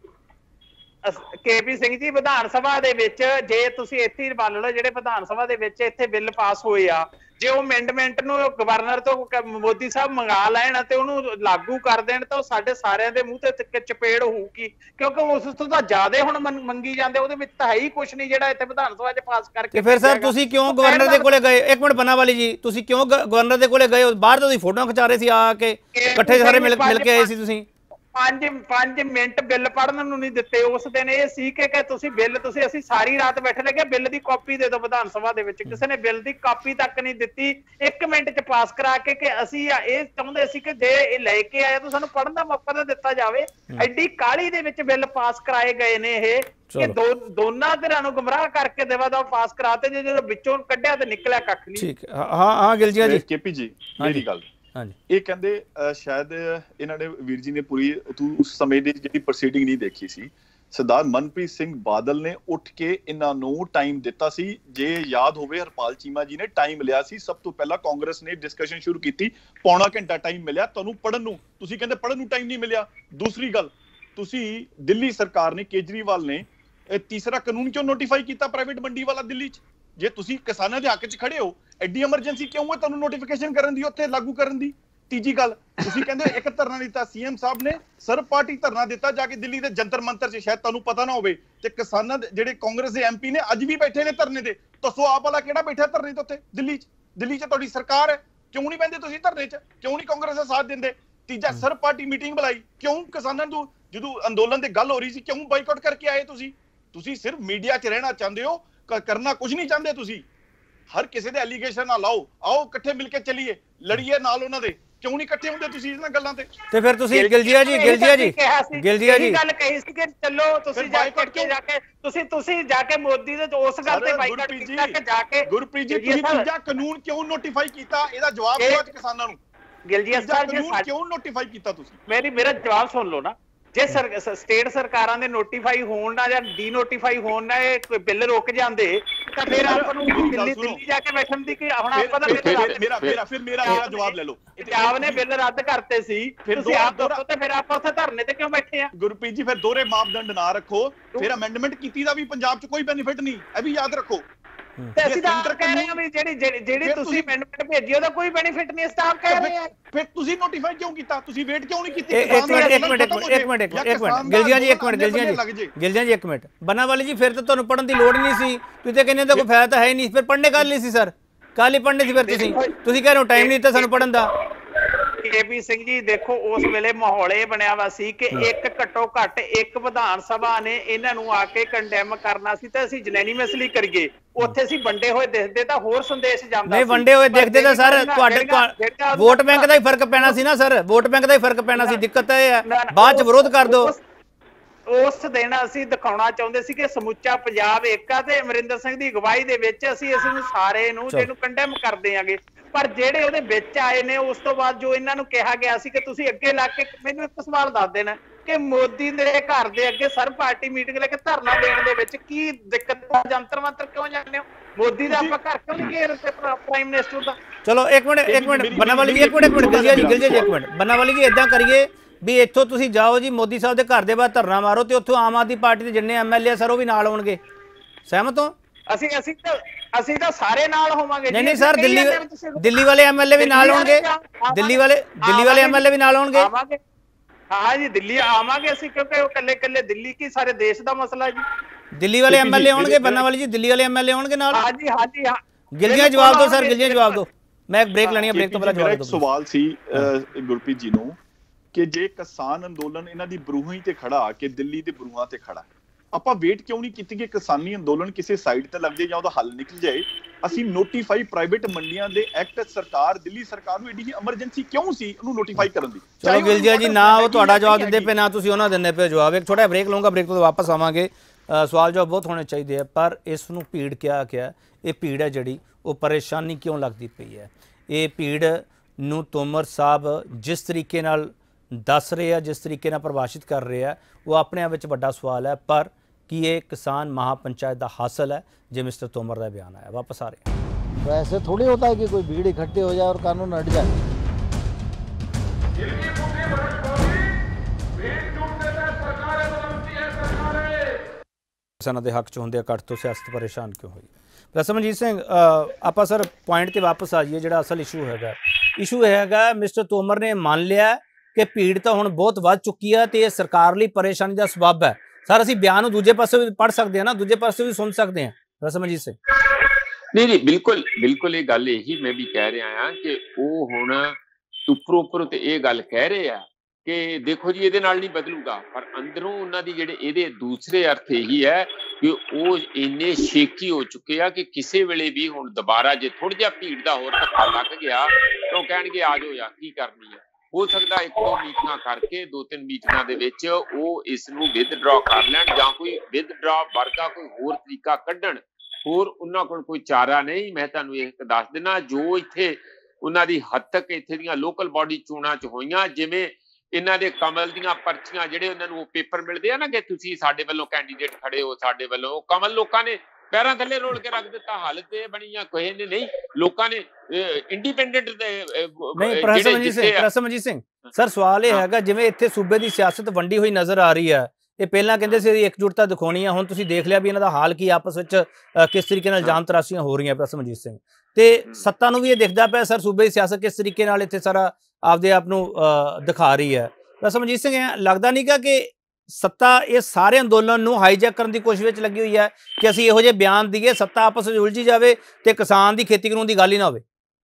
ਕੇਪੀ ਸਿੰਘ ਜੀ ਵਿਧਾਨ ਸਭਾ ਦੇ ਵਿੱਚ ਜੇ ਤੁਸੀਂ ਇੱਥੇ ਹੀ ਮੰਨ ਲਓ ਜਿਹੜੇ ਵਿਧਾਨ ਸਭਾ ਦੇ ਵਿੱਚ ਇੱਥੇ ਬਿੱਲ ਪਾਸ ਹੋਏ ਆ, ਜੇ ਉਹ ਅਮੈਂਡਮੈਂਟ ਨੂੰ ਗਵਰਨਰ ਤੋਂ ਮੋਦੀ ਸਾਹਿਬ ਮੰਗਾ ਲੈਣ ਤੇ ਉਹਨੂੰ ਲਾਗੂ ਕਰ ਦੇਣ ਤਾਂ ਉਹ ਸਾਡੇ ਸਾਰਿਆਂ ਦੇ ਮੂੰਹ ਤੇ ਚਪੇੜ ਹੋਊਗੀ, ਕਿਉਂਕਿ ਉਸ ਤੋਂ ਤਾਂ ਜ਼ਿਆਦਾ ਹੁਣ ਮੰਗੀ ਜਾਂਦੇ, ਉਹਦੇ ਵਿੱਚ ਤਾਂ ਹੈ ਹੀ ਕੁਛ ਨਹੀਂ ਜਿਹੜਾ ਇੱਥੇ ਵਿਧਾਨ ਸਭਾ 'ਚ ਪਾਸ ਕਰਕੇ। ਫਿਰ ਸਰ ਤੁਸੀਂ ਕਿਉਂ ਗਵਰਨਰ ਦੇ ਕੋਲੇ ਗਏ? ਇੱਕ ਮਿੰਟ ਬੰਨਾਵਾਲੀ ਜੀ, ਤੁਸੀਂ ਕਿਉਂ ਗਵਰਨਰ ਦੇ ਕੋਲੇ ਗਏ? ਬਾਹਰ ਤੋਂ ਤੁਸੀਂ ਫੋਟੋਆਂ ਖਿਚਾ ਰਹੇ ਸੀ ਆ ਕੇ, ਇਕੱਠੇ ਸਾਰੇ ਮਿਲ ਮਿਲ ਕੇ ਆਏ ਸੀ ਤੁਸੀਂ। ਪੰਜ ਪੰਜ ਮਿੰਟ ਬਿੱਲ ਪੜ੍ਹਨ ਨੂੰ ਨਹੀਂ ਦਿੱਤੇ। ਉਸ ਦਿਨ ਇਹ ਸੀ ਕਿ ਤੁਸੀਂ ਬਿੱਲ ਤੁਸੀਂ ਅਸੀਂ ਸਾਰੀ ਰਾਤ ਬੈਠੇ ਲੱਗੇ, ਬਿੱਲ ਦੀ ਕਾਪੀ ਦੇ ਦਿਓ ਵਿਧਾਨ ਸਭਾ ਦੇ ਵਿੱਚ, ਕਿਸੇ ਨੇ ਬਿੱਲ ਦੀ ਕਾਪੀ ਤੱਕ ਨਹੀਂ ਦਿੱਤੀ। ਇੱਕ ਮਿੰਟ 'ਚ ਪਾਸ ਕਰਾ ਕੇ ਕਿ ਅਸੀਂ ਇਹ ਚਾਹੁੰਦੇ ਸੀ ਕਿ ਜੇ ਇਹ ਲੈ ਕੇ ਆਇਆ ਤਾਂ ਸਾਨੂੰ ਪੜ੍ਹਨ ਦਾ ਮੌਕਾ ਤਾਂ ਦਿੱਤਾ ਜਾਵੇ। ਐਡੀ ਕਾਹਲੀ ਦੇ ਵਿੱਚ ਬਿੱਲ ਪਾਸ ਕਰਾਏ ਗਏ ਨੇ ਇਹ ਕਿ ਦੋ ਦੋਨਾਂ ਧਿਰਾਂ ਨੂੰ ਗੁੰਮਰਾਹ ਕਰਕੇ ਦੇਵਾ ਦਾ ਪਾਸ ਕਰਾਤੇ, ਜੇ ਜਦੋਂ ਵਿੱਚੋਂ ਕੱਢਿਆ ਤਾਂ ਨਿਕਲਿਆ ਕੱਖ ਨਹੀਂ। ਠੀਕ ਹਾਂ ਹਾਂ ਗਿਲਜੀਆ ਜੀ, ਕੇਪੀ ਜੀ ਮੇਰੀ ਗੱਲ ਹਾਂਜੀ, ਇਹ ਕਹਿੰਦੇ ਸ਼ਾਇਦ ਇਹਨਾਂ ਨੇ ਵੀਰ ਜੀ ਨੇ ਪੂਰੀ ਉਸ ਸਮੇਂ ਦੀ ਜਿਹੜੀ ਪ੍ਰੋਸੀਡਿੰਗ ਨਹੀਂ ਦੇਖੀ ਸੀ। ਸਰਦਾਰ ਮਨਪ੍ਰੀਤ ਸਿੰਘ ਬਾਦਲ ਨੇ ਉੱਠ ਕੇ ਇਹਨਾਂ ਨੂੰ ਟਾਈਮ ਦਿੱਤਾ ਸੀ। ਜੇ ਯਾਦ ਹੋਵੇ ਹਰਪਾਲ ਚੀਮਾ ਜੀ ਨੇ ਟਾਈਮ ਲਿਆ ਸੀ, ਸਭ ਤੋਂ ਪਹਿਲਾਂ ਕਾਂਗਰਸ ਨੇ ਡਿਸਕਸ਼ਨ ਸ਼ੁਰੂ ਕੀਤੀ, ਪੌਣਾ ਘੰਟਾ ਟਾਈਮ ਮਿਲਿਆ ਤੁਹਾਨੂੰ ਪੜਨ ਨੂੰ, ਤੁਸੀਂ ਕਹਿੰਦੇ ਪੜਨ ਨੂੰ ਟਾਈਮ ਨਹੀਂ ਮਿਲਿਆ। ਦੂਸਰੀ ਗੱਲ, ਤੁਸੀਂ ਦਿੱਲੀ ਸਰਕਾਰ ਨੇ ਕੇਜਰੀਵਾਲ ਨੇ ਤੀਸਰਾ ਕਾਨੂੰਨ ਕਿਉਂ ਨੋਟੀਫਾਈ ਕੀਤਾ ਪ੍ਰਾਈਵੇਟ ਮੰਡੀ ਵਾਲਾ ਦਿੱਲੀ 'ਚ? ਜੇ ਤੁਸੀਂ ਕਿਸਾਨਾਂ ਦੇ ਹੱਕ 'ਚ ਖੜੇ ਹੋ, ਐਡੀ ਐਮਰਜੈਂਸੀ ਕਿਉਂ ਹੈ ਤੁਹਾਨੂੰ ਨੋਟੀਫਿਕੇਸ਼ਨ ਕਰਨ ਦੀ, ਉੱਥੇ ਲਾਗੂ ਕਰਨ ਦੀ? ਤੀਜੀ ਗੱਲ, ਤੁਸੀਂ ਕਹਿੰਦੇ ਇੱਕ ਧਰਨਾ ਦਿੱਤਾ, ਸੀਐਮ ਸਾਹਿਬ ਨੇ ਸਰਬ ਪਾਰਟੀ ਧਰਨਾ ਦਿੱਤਾ ਜਾ ਕੇ ਦਿੱਲੀ ਦੇ ਜੰਤਰ ਮੰਤਰ 'ਚ, ਸ਼ਾਇਦ ਤੁਹਾਨੂੰ ਪਤਾ ਨਾ ਹੋਵੇ, ਤੇ ਕਿਸਾਨਾਂ ਦੇ ਜਿਹੜੇ ਕਾਂਗਰਸ ਦੇ ਐਮਪੀ ਨੇ ਅੱਜ ਵੀ ਬੈਠੇ ਨੇ ਧਰਨੇ ਤੇ। ਦੱਸੋ ਆਪ ਵਾਲਾ ਕਿਹੜਾ ਬੈਠਾ ਧਰਨੇ ਤੇ ਉੱਥੇ ਦਿੱਲੀ 'ਚ? ਦਿੱਲੀ 'ਚ ਤੁਹਾਡੀ ਸਰਕਾਰ ਹੈ, ਕਿਉਂ ਨਹੀਂ ਬੈਠਦੇ ਤੁਸੀਂ ਧਰਨੇ 'ਚ? ਕਿਉਂ ਨਹੀਂ ਕਾਂਗਰਸ ਦਾ ਸਾਥ ਦਿੰਦੇ? ਤੀਜਾ, ਸਰਬ ਪਾਰਟੀ ਮੀਟਿੰਗ ਬੁਲਾਈ, ਕਿਉਂ ਕਿਸਾਨਾਂ ਨੂੰ ਜਦੋਂ ਅੰਦੋਲਨ ਦੀ ਗੱਲ ਹੋ ਰਹੀ ਸੀ ਕਿਉਂ ਬਾਈਕਾਟ ਕਰਕੇ ਆਏ ਤੁਸੀਂ? ਤੁਸੀਂ ਸਿਰਫ ਮੀਡੀਆ 'ਚ ਰਹਿਣਾ ਚਾਹੁੰਦੇ ਹੋ, ਕਰਨਾ ਕੁਝ ਨਹੀਂ ਚਾਹੁੰਦੇ ਤੁਸੀਂ। ਹਰ ਕਿਸੇ ਦੇ ਐਲੀਗੇਸ਼ਨ ਨਾ ਲਾਓ, ਆਓ ਇਕੱਠੇ ਮਿਲ ਕੇ ਚੱਲੀਏ, ਲੜੀਏ ਨਾਲ ਉਹਨਾਂ ਦੇ। ਕਿਉਂ ਨਹੀਂ ਇਕੱਠੇ ਹੁੰਦੇ ਤੁਸੀਂ ਇਹਨਾਂ ਗੱਲਾਂ ਤੇ? ਤੇ ਫਿਰ ਤੁਸੀਂ ਗਿਲਜੀਆ ਜੀ ਗਿਲਜੀਆ ਜੀ ਗਿਲਜੀਆ ਜੀ ਗੱਲ ਕਹੀ ਸੀ ਕਿ ਚਲੋ ਤੁਸੀਂ ਜਾ ਕੇ ਜਾ ਕੇ ਤੁਸੀਂ ਤੁਸੀਂ ਜਾ ਕੇ ਮੋਦੀ ਦੇ ਉਸ ਗੱਲ ਤੇ ਬਾਈਕਾਟ ਕੀਤਾ ਕਿ ਜਾ ਕੇ ਗੁਰਪ੍ਰੀਤ ਜੀ ਤੁਸੀਂ ਤੀਜਾ ਕਾਨੂੰਨ ਕਿਉਂ ਨੋਟੀਫਾਈ ਕੀਤਾ? ਇਹਦਾ ਜਵਾਬ ਦਿਓ ਅੱਜ ਕਿਸਾਨਾਂ ਨੂੰ। ਗਿਲਜੀਆ ਸਾਹਿਬ ਜੀ ਕਾਨੂੰਨ ਕਿਉਂ ਨੋਟੀਫਾਈ ਕੀਤਾ ਤੁਸੀਂ? ਮੇਰੀ ਮੇਰਾ ਜਵਾਬ ਸੁਣ ਲਓ ਨਾ। ਜੇ ਸਟੇਟ ਸਰਕਾਰਾਂ ਦੇ ਨੋਟੀਫਾਈ ਹੋਣ ਨਾ ਜਾਂ ਡੀ ਨੋਟੀਫਾਈ ਹੋਣ ਨਾ ਇਹ ਬਿੱਲ ਰੁਕ ਜਾਂਦੇ ਤਾਂ ਫਿਰ ਆਪਾਂ ਨੂੰ ਦਿੱਲੀ ਦਿੱਲੀ ਜਾ ਕੇ ਬੈਠਣ ਦੀ, ਕਿ ਹੁਣ ਆਪਾਂ ਦਾ ਮੇਰਾ ਮੇਰਾ ਫਿਰ ਮੇਰਾ ਮੇਰਾ ਜਵਾਬ ਲੈ ਲਓ। ਪੰਜਾਬ ਨੇ ਬਿੱਲ ਰੱਦ ਕਰਤੇ ਸੀ, ਤੁਸੀਂ ਆਪ ਦੱਸੋ ਤੇ ਫਿਰ ਆਪਾਂ ਉੱਥੇ ਧਰਨੇ ਤੇ ਕਿਉਂ ਬੈਠੇ ਆ? ਗੁਰਪ੍ਰੀਤ ਜੀ ਫਿਰ ਦੋਹਰੇ ਮਾਪਦੰਡ ਨਾ ਰੱਖੋ, ਫਿਰ ਅਮੈਂਡਮੈਂਟ ਕੀਤੀ ਦਾ ਵੀ ਪੰਜਾਬ 'ਚ ਕੋਈ ਬੈਨੀਫਿਟ ਨਹੀਂ, ਇਹ ਵੀ ਯਾਦ ਰੱਖੋ। ਤੇ ਅਸੀਂ ਤਾਂ ਕਹਿ ਰਹੇ ਹਾਂ ਵੀ ਜਿਹੜੀ ਜਿਹੜੀ ਤੁਸੀਂ ਅਮੈਂਡਮੈਂਟ ਭੇਜੀ ਉਹਦਾ ਕੋਈ ਬੈਨੀਫਿਟ ਨਹੀਂ, ਅਸੀਂ ਤਾਂ ਕਹਿ ਰਹੇ ਹਾਂ। ਫਿਰ ਤੁਸੀਂ ਨੋਟੀਫਾਈ ਕਿਉਂ ਕੀਤਾ? ਤੁਸੀਂ ਵੇਟ ਕਿਉਂ ਨਹੀਂ ਕੀਤੀ? ਇੱਕ ਮਿੰਟ ਇੱਕ ਮਿੰਟ ਇੱਕ ਮਿੰਟ ਇੱਕ ਮਿੰਟ ਇੱਕ ਮਿੰਟ ਗਿਲਜੀਆਂ ਜੀ ਇੱਕ ਮਿੰਟ ਗਿਲਜੀਆਂ ਜੀ ਗਿਲਜੀਆਂ ਜੀ ਇੱਕ ਮਿੰਟ ਬੰਨਾ ਵਾਲੀ ਜੀ, ਫਿਰ ਤਾਂ ਤੁਹਾਨੂੰ ਪੜ੍ਹਨ ਦੀ ਲੋੜ ਨਹੀਂ ਸੀ, ਤੁਸੀਂ ਤਾਂ ਕਹਿੰਦੇ ਤਾਂ ਕੋਈ ਫਾਇਦਾ ਤਾਂ ਹੈ ਨਹੀਂ, ਫਿਰ ਪੜ੍ਹਨੇ ਕੱਲ ਨਹੀਂ ਸੀ ਸਰ, ਕੱਲ ਹੀ ਪੜ੍ਹਨੇ ਸੀ ਫਿਰ ਤੁਸੀਂ ਤੁਸੀਂ ਕਹਿ ਰਹੇ ਹੋ ਟਾਈਮ ਨਹੀਂ ਦਿੱਤਾ ਸਾਨੂੰ ਪੜ੍ਹਨ ਦਾ। ਕੇਪੀ ਸਿੰਘ ਜੀ ਦੇਖੋ ਉਸ ਵੇਲੇ ਮਾਹੌਲ ਇਹ ਬਣਿਆ ਵਾ ਸੀ ਕਿ ਇੱਕ ਘੱਟੋ ਘੱਟ ਇੱਕ ਵਿਧਾਨ ਸਭਾ ਨੇ ਇਹਨਾਂ ਨੂੰ ਆ ਕੇ ਕੰਡੈਮ ਕਰਨਾ ਸੀ ਤੇ ਅਸੀਂ ਜਨੈਨੀਮਸਲੀ ਕਰੀਏ, ਉੱਥੇ ਅਸੀਂ ਵੰਡੇ ਹੋਏ ਦਿਖਦੇ ਤਾਂ ਹੋਰ ਸੰਦੇਸ਼ ਜਾਂਦਾ। ਨਹੀਂ ਵੰਡੇ ਹੋਏ ਦਿਖਦੇ ਤਾਂ ਸਰ ਤੁਹਾਡੇ ਵੋਟ ਬੈਂਕ ਦਾ ਹੀ ਫਰਕ ਪੈਣਾ ਸੀ ਨਾ ਸਰ, ਵੋਟ ਬੈਂਕ ਦਾ ਹੀ ਫਰਕ ਪੈਣਾ ਸੀ, ਦਿੱਕਤ ਇਹ ਹੈ ਬਾਅਦ ਚ ਵਿਰੋਧ ਕਰ ਦੋ। ਉਸ ਦਿਨ ਅਸੀਂ ਦਿਖਾਉਣਾ ਚਾਹੁੰਦੇ ਸੀ ਕਿ ਸਮੁੱਚਾ ਪੰਜਾਬ ਇੱਕ ਆ ਤੇ ਅਮਰਿੰਦਰ ਸਿੰਘ ਦੀ ਅਗਵਾਈ ਦੇ ਵਿੱਚ ਅਸੀਂ ਇਸ ਨੂੰ ਸਾਰੇ ਨੂੰ ਜਿਹਨੂੰ ਕੰਡੈਮ ਕਰਦੇ ਆਂਗੇ, ਪਰ ਜਿਹੜੇ ਉਹਦੇ ਵਿੱਚ ਆਏ ਨੇ ਉਸ ਤੋਂ ਬਾਅਦ ਜੋ ਇਹਨਾਂ ਨੂੰ ਕਿਹਾ ਗਿਆ ਸੀ ਕਿ ਤੁਸੀਂ ਅੱਗੇ ਲਾ ਕੇ, ਮੈਨੂੰ ਇੱਕ ਸਵਾਲ ਦੱਸ ਦੇਣਾ ਕਿ ਮੋਦੀ ਦੇ ਘਰ ਦੇ ਅੱਗੇ ਸਰਬ ਪਾਰਟੀ ਮੀਟਿੰਗ ਲੈ ਕੇ ਧਰਨਾ ਦੇਣ ਦੇ ਵਿੱਚ ਕੀ ਦਿੱਕਤ ਆ? ਜੰਤਰ ਮੰਤਰ ਕਿਉਂ ਜਾਂਦੇ ਹੋ? ਮੋਦੀ ਦਾ ਆਪਾਂ ਘਰ ਕਿਉਂ ਨਹੀਂ ਘੇਰ ਪ੍ਰਾਈਮ ਮਿਨਿਸਟਰ ਦਾ? ਚਲੋ ਇੱਕ ਮਿੰਟ ਇੱਕ ਮਿੰਟ ਬੰਨਾਵਾਲੀ ਜੀ ਇੱਕ ਮਿੰਟ ਇੱਕ ਮਿੰਟ ਗਿਲਜੀਆ ਜੀ ਗਿਲਜੀਆ ਜੀ ਇੱਕ ਮਿੰਟ ਬੰਨਾਵਾਲੀ ਜੀ ਏਦਾਂ ਕਰੀਏ ਵੀ ਇੱਥੋਂ ਤੁਸੀਂ ਜਾਓ ਜੀ ਮੋਦੀ ਸਾਹਿਬ ਦੇ ਘਰ ਦੇ ਬਾਹਰ ਧਰਨਾ ਮਾਰੋ ਤੇ ਉੱਥੋਂ ਆਮ ਆਦਮੀ ਪਾਰਟੀ ਦੇ ਜਿੰਨੇ ਐਮਐਲਏ ਸਰ ਉਹ ਵੀ ਨਾਲ ਆਉਣਗੇ, ਸਹਿਮਤ ਹੋ? ਅਸੀਂ ਅਸੀਂ ਤਾਂ ਅਸੀਂ ਤਾਂ ਸਾਰੇ ਨਾਲ ਹੋਵਾਂਗੇ। ਨਹੀਂ ਨਹੀਂ ਸਰ ਦਿੱਲੀ ਦਿੱਲੀ ਵਾਲੇ ਐਮਐਲਏ ਵੀ ਨਾਲ ਆਉਣਗੇ, ਦਿੱਲੀ ਵਾਲੇ ਦਿੱਲੀ ਵਾਲੇ ਐਮਐਲਏ ਵੀ ਨਾਲ ਆਉਣਗੇ। ਹਾਂ ਜੀ ਦਿੱਲੀ ਆਵਾਂਗੇ ਅਸੀਂ, ਕਿਉਂਕਿ ਉਹ ਇਕੱਲੇ ਇਕੱਲੇ ਦਿੱਲੀ ਕੀ ਸਾਰੇ ਦੇਸ਼ ਦਾ ਮਸਲਾ ਜੀ। ਦਿੱਲੀ ਵਾਲੇ ਐਮਐਲਏ ਆਉਣਗੇ ਬੰਨਾਵਾਲੀ ਜੀ, ਦਿੱਲੀ ਵਾਲੇ ਐਮਐਲਏ ਆਉਣਗੇ ਨਾਲ। ਹਾਂ ਜੀ ਹਾਂ ਜੀ ਹਾਂ। ਗਿਲਜੀਆਂ ਜਵਾਬ ਦਿਓ ਸਰ, ਗਿਲਜੀਆਂ ਜਵਾਬ ਦਿਓ, ਮੈਂ ਬ੍ਰੇਕ ਲੈਣੀ ਹੈ, ਬ੍ਰੇਕ ਤੋਂ ਪਹਿਲਾਂ ਜਵਾਬ ਦਿਓ। ਸਵਾਲ ਸੀ ਗੁਰਪ੍ਰੀਤ ਜੀ ਨੂੰ ਕਿ ਜੇ ਕਿਸਾਨ ਅੰਦੋਲਨ ਇਹਨਾਂ ਦੀ ਬਰੂਹਾਂ ਤੇ ਖੜਾ ਕਿ ਦਿੱਲੀ ਦੇ ਬਰੂਹਾਂ ਤੇ ਖੜਾ, ਆਪਾਂ ਵੇਟ ਕਿਉਂ ਨਹੀਂ ਕੀਤੀ ਕਿ ਕਿਸਾਨੀ ਅੰਦੋਲਨ ਕਿਸੇ ਸਾਈਡ ਤੇ ਲੱਗ ਜਾਏ ਜਾਂ ਉਹਦਾ ਹੱਲ ਨਿਕਲ ਜਾਏ? ਅਸੀਂ ਨੋਟੀਫਾਈ ਪ੍ਰਾਈਵੇਟ ਮੰਡੀਆਂ ਦੇ ਐਕਟ ਸਰਕਾਰ ਦਿੱਲੀ ਸਰਕਾਰ ਨੂੰ ਏਡੀ ਐਮਰਜੈਂਸੀ ਕਿਉਂ ਸੀ ਉਹਨੂੰ ਨੋਟੀਫਾਈ ਕਰਨ ਦੀ? ਚਲੋ ਗਿਲਜੀਆ ਜੀ ਨਾ ਉਹ ਤੁਹਾਡਾ ਜਵਾਬ ਦਿੰਦੇ ਪਏ ਨਾ ਤੁਸੀਂ ਉਹਨਾਂ ਦਿੰਦੇ ਪਏ ਜਵਾਬ। ਇੱਕ ਛੋਟਾ ਬ੍ਰੇਕ ਲਵਾਂਗਾ, ਬ੍ਰੇਕ ਤੋਂ ਵਾਪਸ ਆਵਾਂਗੇ। ਸਵਾਲ ਜਵਾਬ ਬਹੁਤ ਹੋਣੇ ਚਾਹੀਦੇ ਆ, ਪਰ ਇਸ ਨੂੰ ਭੀੜ ਕਿਹਾ ਗਿਆ, ਇਹ ਭੀੜ ਹੈ ਜਿਹੜੀ ਉਹ ਪਰੇਸ਼ਾਨੀ ਕਿਉਂ ਲੱਗਦੀ ਪਈ ਹੈ? ਇਹ ਭੀੜ ਨੂੰ ਤੋਮਰ ਸਾਹਿਬ ਜਿਸ ਤਰੀਕੇ ਨਾਲ ਦੱਸ ਰਹੇ ਆ, ਜਿਸ ਤਰੀਕੇ ਨਾਲ ਪਰਿਭਾਸ਼ਿਤ ਕਰ ਰਹੇ ਆ, ਉਹ ਆਪਣੇ ਆਪ ਵਿੱਚ ਵੱਡਾ ਸਵਾਲ ਹੈ। ਪਰ कि ये किसान महापंचायत का हासिल है जो मिस्टर तोमर का बयान आया। वापस आ रहे हैं। तो ऐसे थोड़ी होता है कि कोई भीड़ इकट्ठी हो जाए और कानून हट जाए। किसानों के हक च होंदे इकट्ठ तो सियासत परेशान क्यों हुई? रसमनजीत सिंह आप सर पॉइंट ते वापस आ जाइए, जो असल इशू है इशू है मिस्टर तोमर ने मान लिया कि भीड़ तो हुण बहुत वध चुकी है तो सरकार लई परेशानी का सबब है। सर ਅਸੀਂ ਬਿਆਨ ਨੂੰ ਦੂਜੇ ਪਾਸੇ ਵੀ ਪੜ੍ਹ ਸਕਦੇ ਹਾਂ ਨਾ, ਦੂਜੇ ਪਾਸੇ ਵੀ ਸੁਣ ਸਕਦੇ ਹਾਂ। ਰਸਮਜੀਤ ਸਿੰਘ ਨਹੀਂ ਨਹੀਂ ਬਿਲਕੁਲ ਬਿਲਕੁਲ ਇਹ ਗੱਲ ਇਹੀ ਮੈਂ ਵੀ ਕਹਿ ਰਿਹਾ ਹਾਂ ਕਿ ਉਹ ਹੁਣ ਉੱਪਰੋਂ ਉੱਪਰੋਂ ਤੇ ਇਹ ਗੱਲ ਕਹਿ ਰਹੇ ਆ ਕਿ ਦੇਖੋ ਜੀ ਇਹਦੇ ਨਾਲ ਨਹੀਂ ਬਦਲੂਗਾ, ਪਰ ਅੰਦਰੋਂ ਉਹਨਾਂ ਦੀ ਜਿਹੜੇ ਇਹਦੇ ਦੂਸਰੇ ਅਰਥ ਇਹੀ ਹੈ ਕਿ ਉਹ ਇੰਨੇ ਸ਼ੇਕੀ ਹੋ ਚੁੱਕੇ ਆ ਕਿ ਕਿਸੇ ਵੇਲੇ ਵੀ ਹੁਣ ਦੁਬਾਰਾ ਜੇ ਥੋੜਾ ਜਿਹਾ ਭੀੜ ਦਾ ਹੋਰ ਧੱਕਾ ਲੱਗ ਗਿਆ ਤਾਂ ਉਹ ਕਹਿਣਗੇ ਆ ਜਾਓ ਯਾਰ ਕੀ ਕਰਨੀ ਹੈ। ਹੋ ਸਕਦਾ ਇੱਕ ਦੋ ਮੀਟਿੰਗਾਂ ਕਰਕੇ ਦੋ ਤਿੰਨ ਮੀਟਿੰਗਾਂ ਦੇ ਵਿੱਚ ਉਹ ਇਸ ਨੂੰ ਵਿਦਡਰਾ ਕਰ ਲੈਣ ਜਾਂ ਕੋਈ ਵਿਦਡਰਾ ਵਰਗਾ ਕੋਈ ਹੋਰ ਤਰੀਕਾ ਕੱਢਣ। ਹੋਰ ਉਹਨਾਂ ਕੋਲ ਕੋਈ ਚਾਰਾ ਨਹੀਂ। ਮੈਂ ਤੁਹਾਨੂੰ ਇਹ ਦੱਸ ਦਿੰਦਾ, ਜੋ ਇੱਥੇ ਉਹਨਾਂ ਦੀ ਹੱਦ ਤੱਕ ਇੱਥੇ ਦੀਆਂ ਲੋਕਲ ਬਾਡੀ ਚੋਣਾਂ 'ਚ ਹੋਈਆਂ, ਜਿਵੇਂ ਇਹਨਾਂ ਦੇ ਕਮਲ ਦੀਆਂ ਪਰਚੀਆਂ ਜਿਹੜੇ ਉਹਨਾਂ ਨੂੰ ਪੇਪਰ ਮਿਲਦੇ ਆ ਨਾ ਕਿ ਤੁਸੀਂ ਸਾਡੇ ਵੱਲੋਂ ਕੈਂਡੀਡੇਟ ਖੜੇ ਹੋ, ਸਾਡੇ ਵੱਲੋਂ ਕਮਲ ਲੋਕਾਂ ਨੇ ਪੈਰਾਂ ਥੱਲੇ ਰੋਲ ਕੇ ਰੱਖ ਦਿੱਤਾ। ਹਾਲਤ ਇਹ ਬਣੀ ਆ ਕੋਈ ਨੇ ਨਹੀਂ, ਲੋਕਾਂ ਨੇ ਇੰਡੀਪੈਂਡੈਂਟ ਨਹੀਂ। ਰਸਮਜੀਤ ਸਿੰਘ ਰਸਮਜੀਤ ਸਿੰਘ ਸਰ ਸਵਾਲ ਇਹ ਹੈਗਾ ਜਿਵੇਂ ਇੱਥੇ ਸੂਬੇ ਦੀ ਸਿਆਸਤ ਵੰਡੀ ਹੋਈ ਨਜ਼ਰ ਆ ਰਹੀ ਹੈ, ਇਹ ਪਹਿਲਾਂ ਕਹਿੰਦੇ ਸੀ ਇਕਜੁੱਟਤਾ ਦਿਖਾਉਣੀ ਆ, ਹੁਣ ਤੁਸੀਂ ਦੇਖ ਲਿਆ ਵੀ ਇਹਨਾਂ ਦਾ ਹਾਲ ਕੀ ਆਪਸ ਵਿੱਚ ਕਿਸ ਤਰੀਕੇ ਨਾਲ ਜਾਨ ਤਰਾਸ਼ੀਆਂ ਹੋ ਰਹੀਆਂ। ਰਸਮਜੀਤ ਸਿੰਘ ਤੇ ਸੱਤਾ ਨੂੰ ਵੀ ਇਹ ਦਿਖਦਾ ਪਿਆ ਸਰ ਸੂਬੇ ਦੀ ਸਿਆਸਤ ਕਿਸ ਤਰੀਕੇ ਨਾਲ ਇੱਥੇ ਸਾਰਾ ਆਪਦੇ ਆਪ ਨੂੰ ਦਿਖਾ ਰਹੀ ਹੈ। ਰਸਮਜੀਤ ਸਿੰਘ ਲੱਗਦਾ ਨਹੀਂ ਕਿ ਸੱਤਾ ਇਹ ਸਾਰੇ ਅੰਦੋਲਨ ਨੂੰ ਹਾਈਜੈਕ ਕਰਨ ਦੀ ਕੋਸ਼ਿਸ਼ ਵਿੱਚ ਲੱਗੀ ਹੋਈ ਹੈ ਕਿ ਅਸੀਂ ਇਹੋ ਜਿਹੇ ਬਿਆਨ ਦਈਏ ਸੱਤਾ ਆਪਸ ਵਿੱਚ ਉਲਝੀ ਜਾਵੇ ਤੇ ਕਿਸਾਨ ਦੀ ਖੇਤੀ ਕਾਨੂੰਨ ਦੀ ਗੱਲ ਹੀ ਨਾ ਹੋਵੇ?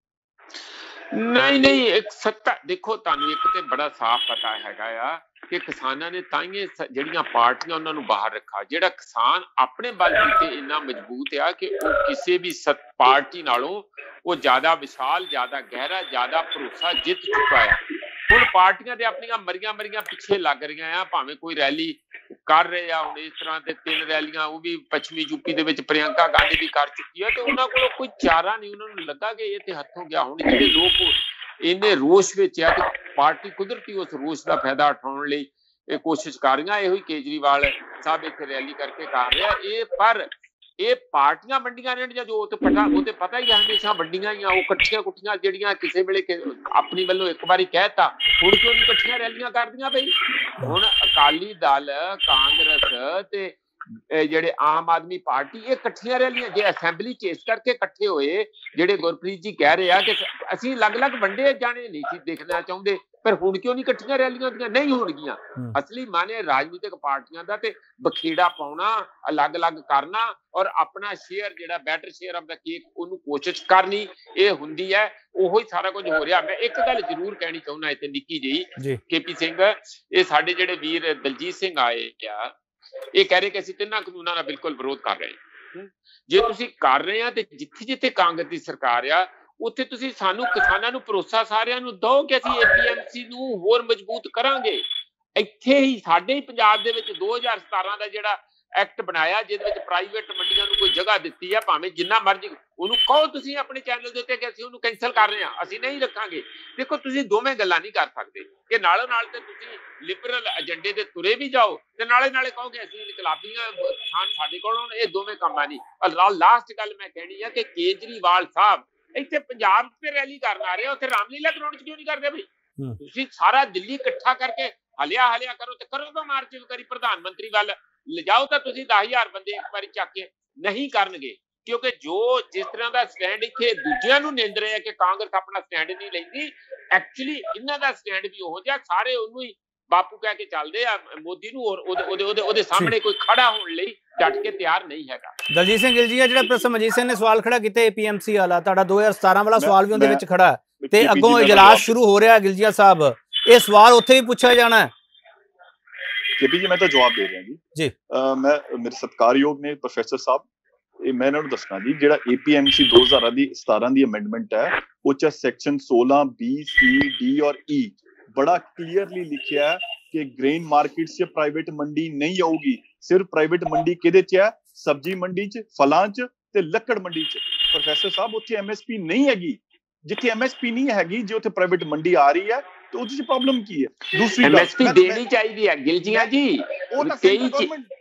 ਨਹੀਂ ਨਹੀਂ ਇੱਕ ਸੱਤਾ ਦੇਖੋ, ਤੁਹਾਨੂੰ ਇੱਕ ਤੇ ਬੜਾ ਸਾਫ਼ ਪਤਾ ਹੈਗਾ ਆ ਕਿ ਕਿਸਾਨਾਂ ਨੇ ਤਾਂ ਹੀ ਜਿਹੜੀਆਂ ਪਾਰਟੀਆਂ ਉਹਨਾਂ ਨੂੰ ਬਾਹਰ ਰੱਖਾ। ਜਿਹੜਾ ਕਿਸਾਨ ਆਪਣੇ ਬਲ ਤੇ ਇੰਨਾ ਮਜ਼ਬੂਤ ਆ ਕਿ ਉਹ ਕਿਸੇ ਵੀ ਪਾਰਟੀ ਨਾਲੋਂ ਉਹ ਜ਼ਿਆਦਾ ਵਿਸ਼ਾਲ, ਜ਼ਿਆਦਾ ਗਹਿਰਾ, ਜ਼ਿਆਦਾ ਭਰੋਸਾ ਜਿੱਤ ਚੁੱਕਾ ਹੈ। ਹੁਣ ਪਾਰਟੀਆਂ ਦੇ ਆਪਣੀਆਂ ਮਰੀਆਂ ਮਰੀਆਂ ਪਿੱਛੇ ਲੱਗ ਰਹੀਆਂ ਆ, ਭਾਵੇਂ ਕੋਈ ਰੈਲੀ ਕਰ ਰਹੇ ਆ। ਹੁਣ ਇਸ ਤਰ੍ਹਾਂ ਦੇ ਤਿੰਨ ਰੈਲੀਆਂ ਉਹ ਵੀ ਪੱਛਮੀ ਯੂਪੀ ਦੇ ਵਿੱਚ ਪ੍ਰਿਯੰਕਾ ਗਾਂਧੀ ਵੀ ਕਰ ਚੁੱਕੀ ਹੈ ਤੇ ਉਹਨਾਂ ਕੋਲ ਕੋਈ ਚਾਰਾ ਨਹੀਂ। ਉਹਨਾਂ ਨੂੰ ਲੱਗਾ ਕਿ ਇਹ ਤੇ ਹੱਥੋਂ ਗਿਆ। ਹੁਣ ਜਿਹੜੇ ਲੋਕ ਇੰਨੇ ਰੋਸ਼ ਵਿੱਚ ਆ ਕਿ ਪਾਰਟੀ ਕੁਦਰਤੀ ਉਸ ਰੋਸ਼ ਦਾ ਫਾਇਦਾ ਉਠਾਉਣ ਲਈ ਇਹ ਕੋਸ਼ਿਸ਼ ਕਰ ਰਹੀਆਂ, ਇਹੋ ਹੀ ਕੇਜਰੀਵਾਲ ਸਾਹਿਬ ਇੱਥੇ ਰੈਲੀ ਕਰਕੇ ਕਰ ਰਿਹਾ ਇਹ। ਪਰ ਇਹ ਪਾਰਟੀਆਂ ਵੰਡੀਆਂ ਨੇ ਜਾਂ ਜੋ ਤੇ ਪਤਾ ਉਹ ਤੇ ਪਤਾ ਹੀ ਹੈ ਹਮੇਸ਼ਾ ਵੰਡੀਆਂ ਹੀ ਆ, ਉਹ ਇਕੱਠੀਆਂ ਕੁੱਠੀਆਂ ਜਿਹੜੀਆਂ ਕਿਸੇ ਵੇਲੇ ਆਪਣੀ ਵੱਲੋਂ ਇੱਕ ਵਾਰੀ ਕਹਿਤਾ, ਹੁਣ ਕਿਉਂ ਨਹੀਂ ਇਕੱਠੀਆਂ ਰੈਲੀਆਂ ਕਰਦੀਆਂ ਬਈ? ਹੁਣ ਅਕਾਲੀ ਦਲ, ਕਾਂਗਰਸ ਤੇ ਜਿਹੜੇ ਆਮ ਆਦਮੀ ਪਾਰਟੀ ਇਹ ਇਕੱਠੀਆਂ ਰੈਲੀਆਂ ਜੇ ਅਸੈਂਬਲੀ ਚ ਇਸ ਕਰਕੇ ਇਕੱਠੇ ਹੋਏ, ਜਿਹੜੇ ਗੁਰਪ੍ਰੀਤ ਜੀ ਕਹਿ ਰਹੇ ਆ ਕਿ ਅਸੀਂ ਅਲੱਗ-ਅਲੱਗ ਵੰਡੇ ਜਾਣੇ ਨਹੀਂ ਸੀ ਦੇਖਣਾ ਚਾਹੁੰਦੇ, ਪਰ ਹੁਣ ਕਿਉਂ ਨਹੀਂ ਇਕੱਠੀਆਂ ਰੈਲੀਆਂ ਹੁੰਦੀਆਂ? ਨਹੀਂ ਹੋਣਗੀਆਂ। ਅਸਲੀ ਮਾਨੇ ਰਾਜਨੀਤਿਕ ਪਾਰਟੀਆਂ ਦਾ ਤੇ ਬਖੇੜਾ ਪਾਉਣਾ, ਅਲੱਗ-ਅਲੱਗ ਕਰਨਾ ਔਰ ਆਪਣਾ ਸ਼ੇਅਰ ਜਿਹੜਾ ਬੈਟਰ ਸ਼ੇਅਰ ਆਫ ਦਾ ਕੇਕ ਉਹਨੂੰ ਕੋਸ਼ਿਸ਼ ਕਰਨੀ, ਇਹ ਹੁੰਦੀ ਹੈ। ਉਹੀ ਸਾਰਾ ਕੁਝ ਹੋ ਰਿਹਾ। ਮੈਂ ਇੱਕ ਗੱਲ ਜ਼ਰੂਰ ਕਹਿਣੀ ਚਾਹੁੰਦਾ ਇੱਥੇ ਨਿੱਕੀ ਜਿਹੀ, ਕੇਪੀ ਸਿੰਘ, ਇਹ ਸਾਡੇ ਜਿਹੜੇ ਵੀਰ ਦਲਜੀਤ ਸਿੰਘ ਆਏ ਆ, ਇਹ ਕਹਿ ਰਹੇ ਕਿ ਅਸੀਂ ਤਿੰਨਾਂ ਕਾਨੂੰਨਾਂ ਦਾ ਬਿਲਕੁਲ ਵਿਰੋਧ ਕਰ ਰਹੇ ਹਾਂ। ਜੇ ਤੁਸੀਂ ਕਰ ਰਹੇ ਆ ਤੇ ਜਿੱਥੇ ਜਿੱਥੇ ਕਾਂਗਰਸ ਦੀ ਸਰਕਾਰ ਆ ਉੱਥੇ ਤੁਸੀਂ ਸਾਨੂੰ ਕਿਸਾਨਾਂ ਨੂੰ ਭਰੋਸਾ ਸਾਰਿਆਂ ਨੂੰ ਦਿਓ ਕਿ ਅਸੀਂ ਏਪੀਐਮਸੀ ਨੂੰ ਹੋਰ ਮਜ਼ਬੂਤ ਕਰਾਂਗੇ। ਇੱਥੇ ਹੀ ਸਾਡੇ ਹੀ ਪੰਜਾਬ ਦੇ ਵਿੱਚ ਦੋ ਹਜ਼ਾਰ ਸਤਾਰਾਂ ਦਾ ਜਿਹੜਾ ਐਕਟ ਬਣਾਇਆ ਜਿਹਦੇ ਵਿੱਚ ਪ੍ਰਾਈਵੇਟ ਮੰਡੀਆਂ ਨੂੰ ਕੋਈ ਜਗ੍ਹਾ ਦਿੱਤੀ ਆ, ਭਾਵੇਂ ਜਿੰਨਾ ਮਰਜ਼ੀ ਉਹਨੂੰ ਕਹੋ ਤੁਸੀਂ ਆਪਣੇ ਚੈਨਲ ਦੇ ਉੱਤੇ ਕਿ ਅਸੀਂ ਉਹਨੂੰ ਕੈਂਸਲ ਕਰ ਰਹੇ ਹਾਂ, ਅਸੀਂ ਨਹੀਂ ਰੱਖਾਂਗੇ। ਦੇਖੋ ਤੁਸੀਂ ਦੋਵੇਂ ਗੱਲਾਂ ਨਹੀਂ ਕਰ ਸਕਦੇ ਕਿ ਨਾਲੋਂ ਨਾਲ ਤੇ ਤੁਸੀਂ ਲਿਬਰਲ ਏਜੰਡੇ ਦੇ ਤੁਰੇ ਵੀ ਜਾਓ ਤੇ ਨਾਲੇ ਨਾਲੇ ਕਹੋਗੇ ਅਸੀਂ ਇਨਕਲਾਬੀਆਂ ਖਾਨ ਸਾਡੇ ਕੋਲ। ਇਹ ਦੋਵੇਂ ਕੰਮਾਂ ਨਹੀਂ। ਲਾਸਟ ਗੱਲ ਮੈਂ ਕਹਿਣੀ ਆ ਕਿ ਕੇਜਰੀਵਾਲ ਸਾਹਿਬ ਇੱਥੇ ਪੰਜਾਬ ਤੇ ਰੈਲੀ ਕਰਨ ਆ ਰਹੇ ਆ, ਉੱਥੇ ਰਾਮਲੀਲਾ ਗਰਾਊਂਡ ਚ ਕਿਉਂ ਨਹੀਂ ਕਰਦੇ ਬਈ? ਤੁਸੀਂ ਸਾਰਾ ਦਿੱਲੀ ਇਕੱਠਾ ਕਰਕੇ ਹਲਿਆ ਹਲਿਆ ਕਰੋ ਤੇ ਕਰੋ ਤਾਂ ਮਾਰਚ ਕਰੀ ਪ੍ਰਧਾਨ ਮੰਤਰੀ ਵੱਲ ਲਿਜਾਓ ਤਾਂ ਤੁਸੀਂ ਦਸ ਹਜ਼ਾਰ ਬੰਦੇ ਇੱਕ ਵਾਰੀ ਚੱਕ ਕੇ ਨਹੀਂ ਕਰਨਗੇ, ਕਿਉਂਕਿ ਜੋ ਜਿਸ ਤਰ੍ਹਾਂ ਦਾ ਸਟੈਂਡ ਇੱਥੇ ਦੂਜਿਆਂ ਨੂੰ ਨਿੰਦ ਰਹੇ ਆ ਕਿ ਕਾਂਗਰਸ ਆਪਣਾ ਸਟੈਂਡ ਨਹੀਂ ਲੈਂਦੀ, ਐਕਚੁਅਲੀ ਇਹਨਾਂ ਦਾ ਸਟੈਂਡ ਵੀ ਉਹੋ ਜਿਹਾ, ਸਾਰੇ ਉਹਨੂੰ ਹੀ ਬਾਪੂ ਕਹਿ ਕੇ ਚੱਲਦੇ ਆ ਮੋਦੀ ਨੂੰ, ਔਰ ਉਹਦੇ ਉਹਦੇ ਉਹਦੇ ਸਾਹਮਣੇ ਕੋਈ ਖੜਾ ਹੋਣ ਲਈ ਡਟ ਕੇ ਤਿਆਰ ਨਹੀਂ ਹੈਗਾ। ਦਲਜੀਤ ਸਿੰਘ ਗਿੱਲ ਜੀ, ਜਿਹੜਾ ਪ੍ਰੋਫੈਸਰ ਮਨਜੀਤ ਸਿੰਘ ਨੇ ਸਵਾਲ ਖੜਾ ਕੀਤਾ ਏਪੀਐਮਸੀ ਵਾਲਾ, ਤੁਹਾਡਾ ਦੋ ਹਜ਼ਾਰ ਸਤਾਰਾਂ ਵਾਲਾ ਸਵਾਲ ਵੀ ਉਹਦੇ ਵਿੱਚ ਖੜਾ ਹੈ ਤੇ ਅੱਗੋਂ ਇਜਲਾਸ ਸ਼ੁਰੂ ਹੋ ਰਿਹਾ ਗਿਲਜੀਆ ਸਾਹਿਬ, ਇਹ ਸਵਾਲ ਉੱਥੇ ਵੀ ਪੁੱਛਿਆ ਜਾਣਾ ਹੈ। केपी जी मैं तो जवाब दे रहा जी जी आ, मैं मेरे सत्कारयोग ने प्रोफेसर साहब ਇਹ ਮੈਂ ਇਹਨਾਂ ਨੂੰ ਦੱਸਣਾ ਜੀ, ਜਿਹੜਾ ਏਪੀਐਮਸੀ ਦੋ ਹਜ਼ਾਰ ਸਤਾਰਾਂ ਦੀ ਅਮੈਂਡਮੈਂਟ ਹੈ ਉਹ ਚ ਸੈਕਸ਼ਨ सोलह बी सी डी और ई ਬੜਾ ਕਲੀਅਰਲੀ ਲਿਖਿਆ ਹੈ ਕਿ ਗ੍ਰੇਨ ਮਾਰਕੀਟ 'ਚ ਪ੍ਰਾਈਵੇਟ ਮੰਡੀ ਨਹੀਂ ਆਊਗੀ। ਸਿਰਫ ਪ੍ਰਾਈਵੇਟ ਮੰਡੀ ਕਿਹਦੇ 'ਚ ਹੈ? ਸਬਜ਼ੀ ਮੰਡੀ 'ਚ, ਫਲਾਂ 'ਚ ਤੇ ਲੱਕੜ ਮੰਡੀ 'ਚ। ਪ੍ਰੋਫੈਸਰ ਸਾਹਿਬ ਉੱਥੇ ਐਮਐਸਪੀ ਨਹੀਂ ਹੈਗੀ। ਜਿੱਥੇ ਐਮਐਸਪੀ ਨਹੀਂ ਹੈਗੀ, ਜੇ ਉੱਥੇ ਪ੍ਰਾਈਵੇਟ ਮੰਡੀ ਆ ਰਹੀ ਹੈ तो उससे प्रॉब्लम की है? दूसरी एमएसपी देनी चाहिए है गिलजिया जी। कई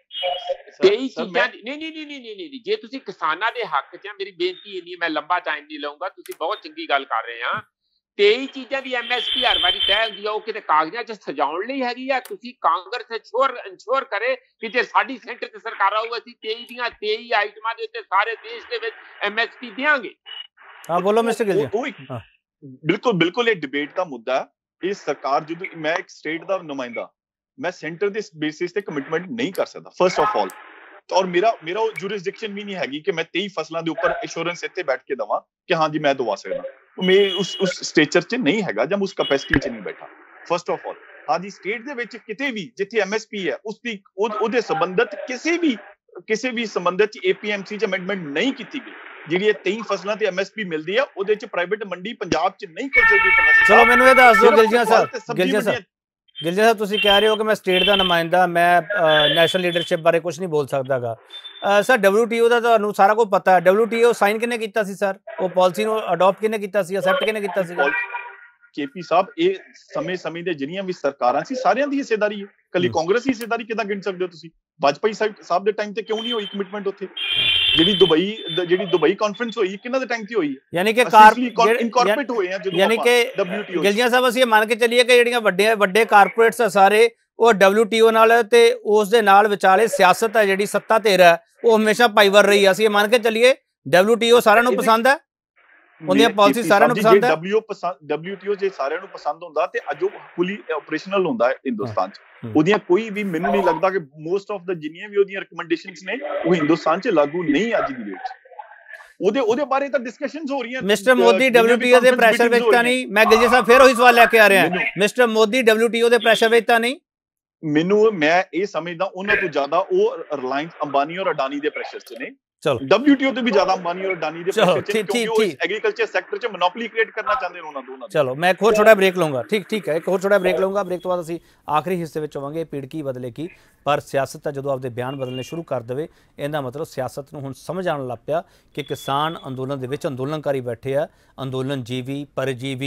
कई चीਜ਼ਾਂ ਨਹੀਂ ਨਹੀਂ ਨਹੀਂ ਨਹੀਂ ਨਹੀਂ ਜੇ ਤੁਸੀਂ ਕਿਸਾਨਾਂ ਦੇ ਹੱਕ 'ਚ, ਮੇਰੀ ਬੇਨਤੀ ਇਹ ਨਹੀਂ, ਮੈਂ ਲੰਬਾ ਟਾਈਮ ਨਹੀਂ ਲਵਾਂਗਾ, ਤੁਸੀਂ ਬਹੁਤ ਚੰਗੀ ਗੱਲ ਕਰ ਰਹੇ ਆ। ਤੇਈ ਚੀਜ਼ਾਂ ਦੀ ਐਮਐਸਪੀ ਹਰ ਵਾਰੀ ਤੈਅ ਹੁੰਦੀ ਆ, ਉਹ ਕਿਤੇ ਕਾਗਜ਼ਾਂ 'ਚ ਸਜਾਉਣ ਲਈ ਹੈਗੀ ਆ। ਤੁਸੀਂ ਕਾਂਗਰਸ ਇੰਸ਼ੋਰ ਇੰਸ਼ੋਰ ਕਰੇ ਕਿ ਜੇ ਸਾਡੀ ਸੈਂਟਰ ਤੇ ਸਰਕਾਰ ਆਊ ਅਸੀਂ ਤੇਈ ਦੀਆਂ ਤੇਈ ਆਈਟਮਾਂ ਦੇ ਉੱਤੇ ਸਾਰੇ ਦੇਸ਼ ਦੇ ਵਿੱਚ ਐਮਐਸਪੀ ਦੇਵਾਂਗੇ। ਹਾਂ ਬੋਲੋ ਮਿਸਟਰ ਗਿੱਲ ਜੀ। ਬਿਲਕੁਲ ਬਿਲकुल ਇਹ ਡਿਬੇਟ ਦਾ ਮੁੱਦਾ। ਇਹ ਸਰਕਾਰ ਜਦੋਂ ਮੈਂ ਇੱਕ ਸਟੇਟ ਦਾ ਨੁਮਾਇੰਦਾ, ਮੈਂ ਸੈਂਟਰ ਦੇ ਬੇਸਿਸ ਤੇ ਕਮਿਟਮੈਂਟ ਨਹੀਂ ਕਰ ਸਕਦਾ ਫਰਸਟ ਆਫ ਆਲ, ਔਰ ਮੇਰਾ ਮੇਰਾ ਉਹ ਜੁਰਿਸਡਿਕਸ਼ਨ ਵੀ ਨਹੀਂ ਹੈਗੀ ਕਿ ਮੈਂ ਤੇਈ ਫਸਲਾਂ ਦੇ ਉੱਪਰ ਇੰਸ਼ੋਰੈਂਸ ਇੱਥੇ ਬੈਠ ਕੇ ਦਵਾਂ ਕਿ ਹਾਂਜੀ ਮੈਂ ਦਵਾ ਸਕਦਾ। ਮੈਂ ਉਸ ਉਸ ਸਟੇਚਰ 'ਚ ਨਹੀਂ ਹੈਗਾ ਜਾਂ ਉਸ ਕੈਪੈਸਿਟੀ 'ਚ ਨਹੀਂ ਬੈਠਾ ਫਰਸਟ ਆਫ ਆਲ। ਹਾਂਜੀ ਸਟੇਟ ਦੇ ਵਿੱਚ ਕਿਤੇ ਵੀ ਜਿੱਥੇ ਐਮਐਸਪੀ ਹੈ ਉਸ ਦੀ ਉਹਦੇ ਸੰਬੰਧਤ ਕਿਸੇ ਵੀ ਕਿਸੇ ਵੀ ਸੰਬੰਧਤ 'ਚ ਏਪੀਐਮਸੀ 'ਚ ਅਮੈਂਡਮੈਂਟ ਨਹੀਂ ਕੀਤੀ ਗਈ। ਜਿਹੜੀ ਤੇਈ ਫਸਲਾਂ ਤੇ ਐਮਐਸਪੀ ਮਿਲਦੀ ਆ ਉਹਦੇ 'ਚ ਪ੍ਰਾਈਵੇਟ ਮੰਡੀ ਪੰਜਾਬ 'ਚ ਨਹੀਂ ਖੁੱਲ ਸਕਦੀ। ਚਲੋ ਮੈਨੂੰ ਇਹ ਦੱਸ ਦਿਓ ਗਿਲਜੀਆ ਸਾਹਿਬ, ਗਿਲਜੀਆ ਸਾਹਿਬ ਗਿਲਜੀਆ ਸਾਹਿਬ ਤੁਸੀਂ ਕਹਿ ਰਹੇ ਹੋ ਕਿ ਮੈਂ ਸਟੇਟ ਦਾ ਨੁਮਾਇੰਦਾ, ਮੈਂ ਨੈਸ਼ਨਲ ਲੀਡਰਸ਼ਿਪ ਬਾਰੇ ਕੁਝ ਨਹੀਂ ਬੋਲ ਸਕਦਾਗਾ। ਸਰ ਡਬਲਯੂਟੀਓ ਦਾ ਤੁਹਾਨੂੰ ਸਾਰਾ ਕੁਝ ਪਤਾ ਹੈ। ਡਬਲਯੂਟੀਓ ਸਾਈਨ ਕਿਹਨੇ ਕੀਤਾ ਸੀ ਸਰ? ਉਹ ਪਾਲਿਸੀ ਨੂੰ ਅਡਾਪਟ ਕਿਹਨੇ ਕੀਤਾ ਸੀ, ਅਸੈਪਟ ਕਿਹਨੇ ਕੀਤਾ ਸੀਗਾ? ਕੇਪੀ ਸਾਹਿਬ ਇਹ ਸਮੇਂ ਸਮੇਂ ਦੇ ਜਿਹੜੀਆਂ ਵੀ ਸਰਕਾਰਾਂ ਸੀ ਸਾਰਿਆਂ ਦੀ ਹਿੱਸੇਦਾਰੀ ਹੈ। ਕੱਲੀ ਕਾਂਗਰਸ ਦੀ ਹਿੱਸੇਦਾਰੀ ਕਿਦਾਂ ਗਿਣ ਸਕਦੇ ਹੋ ਤੁਸੀਂ? ਵਾਜਪਾਈ ਸਾਹਿਬ ਦੇ ਟਾਈਮ ਤੇ ਕਿਉਂ ਨਹੀਂ ਹੋਈ ਕਮਿਟਮੈਂਟ? ਉੱਥੇ ਜਿਹੜੀ ਦੁਬਈ ਜਿਹੜੀ ਦੁਬਈ ਕਾਨਫਰੰਸ ਹੋਈ ਕਿਹਨਾਂ ਦੇ ਟਾਈਮ ਤੇ ਹੋਈ? ਯਾਨੀ ਕਿ ਇਨਕਾਰਪੋਰੇਟ ਹੋਏ ਆ ਜਦੋਂ ਯਾਨੀ ਕਿ ਡਬਲਯੂਟੀਓ। ਗਿਲਜੀਆ ਸਾਹਿਬ ਅਸੀਂ ਇਹ ਮੰਨ ਕੇ ਚੱਲੀਏ ਕਿ ਜਿਹੜੀਆਂ ਵੱਡੇ ਵੱਡੇ ਕਾਰਪੋਰੇਟਸ ਆ ਸਾਰੇ ਉਹ ਡਬਲਯੂਟੀਓ ਨਾਲ ਤੇ ਉਸ ਦੇ ਨਾਲ ਵਿਚਾਲੇ ਸਿਆਸਤ ਹੈ ਜਿਹੜੀ ਸੱਤਾ ਧਿਰ ਹੈ ਉਹ ਹਮੇਸ਼ਾ ਪਾਈਵਰ ਰਹੀ ਆ। ਅਸੀਂ ਇਹ ਮੰਨ ਕੇ ਚੱਲੀਏ ਡਬਲਯੂਟੀਓ ਸਾਰਿਆਂ ਨੂੰ ਪਸੰਦ ਹੈ, ਉਹਦੀਆਂ ਪਾਲਿਸੀ ਸਾਰਿਆਂ ਨੂੰ ਪਸੰਦ ਹੈ। ਡਬਲਯੂ ਡਬਲਯੂਟੀਓ ਜੇ ਸਾਰਿਆਂ ਨੂੰ ਪਸੰਦ ਹੁੰਦਾ ਤੇ ਅੱਜ ਉਹ ਫੁੱਲੀ ਆਪਰੇਸ਼ਨਲ ਹੁੰਦਾ ਹੈ ਹਿੰਦੁਸਤਾਨ 'ਚ। ਉਹਦੀਆਂ ਕੋਈ ਵੀ ਮੈਨੂੰ ਨਹੀਂ ਲੱਗਦਾ ਕਿ ਮੋਸਟ ਆਫ ਦਾ ਜਿੰਨੀਆਂ ਵੀ ਉਹਦੀਆਂ ਰਿਕਮੈਂਡੇਸ਼ਨਸ ਨੇ ਉਹ ਹਿੰਦੁਸਤਾਨ 'ਚ ਲਾਗੂ ਨਹੀਂ ਅੱਜ ਦੀ ਡੇਟ 'ਚ। ਉਹਦੇ ਉਹਦੇ ਬਾਰੇ ਤਾਂ ਡਿਸਕਸ਼ਨਸ ਹੋ ਰਹੀਆਂ। ਮਿਸਟਰ ਮੋਦੀ ਡਬਲਯੂਟੀਓ ਦੇ ਪ੍ਰੈਸ਼ਰ ਵਿੱਚ ਤਾਂ ਨਹੀਂ? ਮੈਂ ਗਿਲਜੀਆ ਸਾਹਿਬ ਫਿਰ ਉਹੀ ਸਵਾਲ ਲੈ ਕੇ ਆ ਰਿਹਾ, ਮਿਸਟਰ ਮੋਦੀ ਡਬਲਯੂਟੀਓ ਦੇ ਪ੍ਰੈਸ਼ਰ ਵਿੱਚ ਤਾਂ ਨਹੀਂ? ਮੈਨੂੰ ਮੈਂ ਇਹ ਸਮਝਦਾ ਉਹਨਾਂ ਤੋਂ ਜ਼ਿਆਦਾ ਉਹ ਰਿਲਾਇੰਸ ਅੰਬਾਨੀ ਔਰ ਅਡਾਨੀ ਦੇ ਪ੍ਰੈਸ਼ਰ 'ਚ ਨੇ। ਚਲੋ ਡਬਲਯੂਟੀਓ ਤੋਂ ਵੀ ਜ਼ਿਆਦਾ ਅੰਬਾਨੀ ਔਰ ਅਡਾਨੀ ਦੇ ਪ੍ਰੈਸ਼ਰ 'ਚ, ਕਿਉਂਕਿ ਉਹ ਐਗਰੀਕਲਚਰ ਸੈਕਟਰ 'ਚ ਮੋਨੋਪੋਲੀ ਕ੍ਰੀਏਟ ਕਰਨਾ ਚਾਹੁੰਦੇ ਨੇ ਉਹਨਾਂ ਦੋਨਾਂ। ਚਲੋ ਮੈਂ ਇੱਕ ਹੋਰ ਛੋਟਾ ਬ੍ਰੇਕ ਲਵਾਂਗਾ। ਠੀਕ ਠੀਕ ਹੈ, ਇੱਕ ਹੋਰ ਛੋਟਾ ਬ੍ਰੇਕ ਲਵਾਂਗਾ। ਬ੍ਰੇਕ ਤੋਂ ਬਾਅਦ ਅਸੀਂ ਆਖਰੀ ਹਿੱਸੇ ਵਿੱਚ ਹੋਵਾਂਗੇ। ਪੀੜ ਕੀ ਬਦਲੇ ਕੀ, ਪਰ ਸਿਆਸਤ ਤਾਂ ਜਦੋਂ ਆਪਦੇ ਬਿਆਨ ਬਦਲਣੇ ਸ਼ੁਰੂ ਕਰ ਦੇਵੇ, ਇਹਦਾ ਮਤਲਬ ਸਿਆਸਤ ਨੂੰ ਹੁਣ ਸਮਝ ਆਉਣ ਲੱਗ ਪਿਆ ਕਿ ਕਿਸਾਨ ਅੰਦੋਲਨ ਦੇ ਵਿੱਚ ਅੰਦੋਲਨਕਾਰੀ ਬੈਠੇ ਆ, ਅੰਦੋਲਨ ਜੀਵੀ ਪਰਜੀਵੀ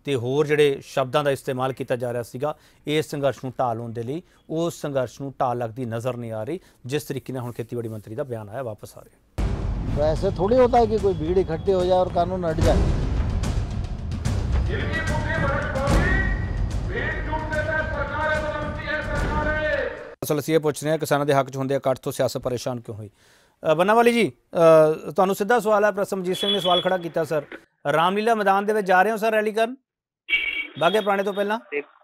ਤੇ ਹੋਰ ਜਿਹੜੇ ਸ਼ਬਦਾਂ ਦਾ ਇਸਤੇਮਾਲ ਕੀਤਾ ਜਾ ਰਿਹਾ ਸੀਗਾ ਇਸ ਸੰਘਰਸ਼ ਨੂੰ ਢਾਹ ਲਾਉਣ ਦੇ ਲਈ, ਉਸ ਸੰਘਰਸ਼ ਨੂੰ ਢਾਹ ਲੱਗਦੀ ਨਜ਼ਰ नहीं आ रही जिस तरीके ਨਾਲ ਹੁਣ ਖੇਤੀਬਾੜੀ ਮੰਤਰੀ ਦਾ ਬਿਆਨ ਆਇਆ वापस आ रहे। तो ऐसे थोड़ी होता है कि कोई भीड़ इकट्ठी हो जाए और कानून हट जाए। जिनकी बुद्धि भ्रष्ट होगी, भीड़ जुटने से सरकारें बदलती है, सरकारें। असल ਅਸੀਂ ਇਹ ਪੁੱਛ ਰਹੇ ਹਾਂ ਕਿਸਾਨਾਂ ਦੇ ਹੱਕ 'ਚ ਹੁੰਦੇ ਇਕੱਠ ਤੋਂ ਸਿਆਸਤ ਪਰੇਸ਼ਾਨ ਕਿਉਂ ਹੋਈ। ਬੰਨਾਵਾਲੀ ਜੀ, ਤੁਹਾਨੂੰ ਸਿੱਧਾ ਸਵਾਲ ਹੈ। ਪ੍ਰਸਮਜੀਤ ਸਿੰਘ ਨੇ ਸਵਾਲ ਖੜਾ ਕੀਤਾ ਸਰ, ਰਾਮਲੀਲਾ ਮੈਦਾਨ ਦੇ ਵਿੱਚ ਜਾ ਰਹੇ ਹੋ ਸਰ ਰੈਲੀ ਕਰਨ ਬਾਗੇ ਪੁਰਾਣੇ ਤੋਂ ਪਹਿਲਾਂ?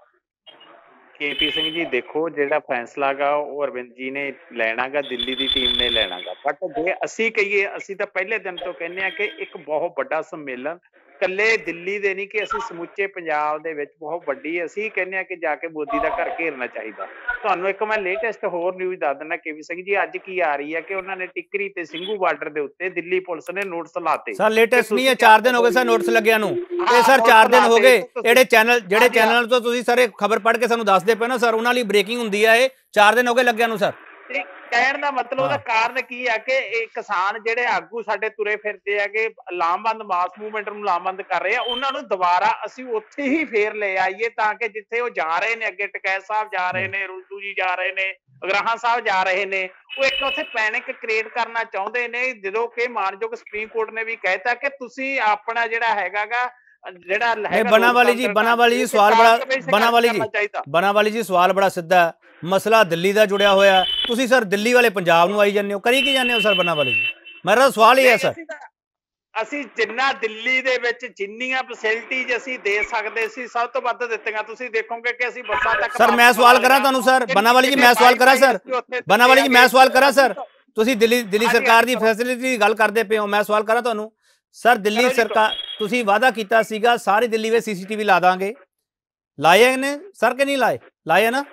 केपी सिंह जी देखो ਜਿਹੜਾ ਫੈਸਲਾ ਗਾ ਉਹ ਅਰਵਿੰਦ ਜੀ ਨੇ ਲੈਣਾ ਗਾ, ਦਿੱਲੀ ਦੀ ਟੀਮ ਨੇ ਲੈਣਾ ਗਾ। ਬਟ ਜੇ ਅਸੀਂ ਕਹੀਏ, ਅਸੀਂ ਤਾਂ ਪਹਿਲੇ ਦਿਨ ਤੋਂ ਕਹਿੰਦੇ ਆ ਕਿ ਇੱਕ ਬਹੁਤ ਵੱਡਾ ਸੰਮੇਲਨ ਕੱਲੇ ਦਿੱਲੀ ਦੇ ਨਹੀਂ ਕਿ ਅਸੀਂ ਸਮੁੱਚੇ ਪੰਜਾਬ ਦੇ ਵਿੱਚ ਬਹੁਤ ਵੱਡੀ, ਅਸੀਂ ਕਹਿੰਦੇ ਆ ਕਿ ਜਾ ਕੇ ਮੋਦੀ ਦਾ ਘਰ ਘੇਰਨਾ ਚਾਹੀਦਾ। ਤੁਹਾਨੂੰ ਇੱਕ ਮੈਂ ਲੇਟੈਸਟ ਹੋਰ ਨਿਊਜ਼ ਦੱਸ ਦਿੰਦਾ ਕੇਪੀ ਸਿੰਘ ਜੀ, ਅੱਜ ਕੀ ਆ ਰਹੀ ਹੈ ਕਿ ਉਹਨਾਂ ਨੇ ਟਿੱਕਰੀ ਤੇ ਸਿੰਘੂ ਬਾਰਡਰ ਦੇ ਉੱਤੇ ਦਿੱਲੀ ਪੁਲਿਸ ਨੇ ਨੋਟਿਸ ਲਾਤੇ। ਸਰ ਲੇਟੈਸਟ ਨਹੀਂ ਹੈ, ਚਾਰ ਦਿਨ ਹੋ ਗਏ ਸਰ ਨੋਟਿਸ ਲੱਗਿਆ ਨੂੰ। ਇਹ ਸਰ ਚਾਰ ਦਿਨ ਹੋ ਗਏ ਜਿਹੜੇ ਚੈਨਲ ਜਿਹੜੇ ਚੈਨਲ ਤੋਂ ਤੁਸੀਂ ਸਰ ਖਬਰ ਪੜ੍ਹ ਕੇ ਸਾਨੂੰ ਦੱਸਦੇ ਪਏ ਨਾ ਸਰ, ਉਹਨਾਂ ਲਈ ਬ੍ਰੇਕਿੰਗ ਹੁੰਦੀ ਹੈ। ਇਹ ਚਾਰ ਦਿਨ ਹੋ ਗਏ ਲੱਗਿਆ ਨੂੰ ਸਰ। ਕਹਿਣ ਦਾ ਮਤਲਬ ਉਹਦਾ ਕਾਰਨ ਕੀ ਆ ਕਿ ਇਹ ਕਿਸਾਨ ਜਿਹੜੇ ਆਗੂ ਸਾਡੇ ਤੁਰੇ ਫਿਰਦੇ ਆ ਕਿ ਲਾਮਬੰਦ ਮਾਸ ਮੂਵਮੈਂਟ ਨੂੰ ਲਾਮਬੰਦ ਕਰ ਰਹੇ ਆ, ਉਹਨਾਂ ਨੂੰ ਦੁਬਾਰਾ ਅਸੀਂ ਉੱਥੇ ਹੀ ਫੇਰ ਲੈ ਆਈਏ ਤਾਂ ਕਿ ਜਿੱਥੇ ਉਹ ਜਾ ਰਹੇ ਨੇ, ਅੱਗੇ ਟਕੈਤ ਸਾਹਿਬ ਜਾ ਰਹੇ ਨੇ, ਰੁੱਜੂ ਜੀ ਜਾ ਰਹੇ ਨੇ, ਅਗਰਾਹਾਂ ਸਾਹਿਬ ਜਾ ਰਹੇ ਨੇ, ਉਹ ਇੱਕ ਉੱਥੇ ਪੈਨਿਕ ਕ੍ਰੀਏਟ ਕਰਨਾ ਚਾਹੁੰਦੇ ਨੇ। ਜਦੋਂ ਕਿ ਮਾਨਯੋਗ ਸੁਪਰੀਮ ਕੋਰਟ ਨੇ ਵੀ ਕਹਿਤਾ ਕਿ ਤੁਸੀਂ ਆਪਣਾ ਜਿਹੜਾ ਹੈਗਾ ਗਾ ਜਿਹੜਾ बनावाली जी बनावाली जी सवाल बड़ा बनावाली जी बनावाली जी सवाल बड़ा सीधा है। मसला दिल्ली का जुड़िया होया, तुसी सर दिल्ली वाले पंजाब नूं आई जाने हो, करी की जाने हो सर बनावाली जी? मेरा सवाल ही है सर, ਅਸੀਂ ਜਿੰਨਾ ਦਿੱਲੀ ਦੇ ਵਿੱਚ ਜਿੰਨੀਆਂ ਫੈਸਿਲਿਟੀਜ਼ ਅਸੀਂ ਦੇ ਸਕਦੇ ਸੀ ਸਭ ਤੋਂ ਵੱਧ ਦਿੱਤੀਆਂ। ਤੁਸੀਂ ਦੇਖੋਗੇ ਕਿ ਅਸੀਂ ਬੱਸਾਂ ਤੱਕ। ਸਰ ਮੈਂ ਸਵਾਲ ਕਰਾਂ ਤੁਹਾਨੂੰ ਸਰ बनावाली जी, मैं सवाल करा सर बनावाली जी, मैं सवाल करा सर, ਤੁਸੀਂ ਦਿੱਲੀ ਦਿੱਲੀ ਸਰਕਾਰ ਦੀ ਫੈਸਿਲਿਟੀ ਦੀ ਗੱਲ ਕਰਦੇ ਪਏ ਹੋ, ਮੈਂ ਸਵਾਲ ਕਰਾਂ ਤੁਹਾਨੂੰ ਸਰ। ਦਿੱਲੀ ਸਰਕਾਰ ਤੁਸੀਂ ਵਾਅਦਾ ਕੀਤਾ ਸੀਗਾ ਸਾਰੀ ਦਿੱਲੀ ਵਿੱਚ ਸੀਸੀਟੀਵੀ ਲਾ ਦਾਂਗੇ, ਲਾਏ ਨੇ ਸਰ ਕਿ ਨਹੀਂ ਲਾਏ? ਲਾਏ ਨਾ।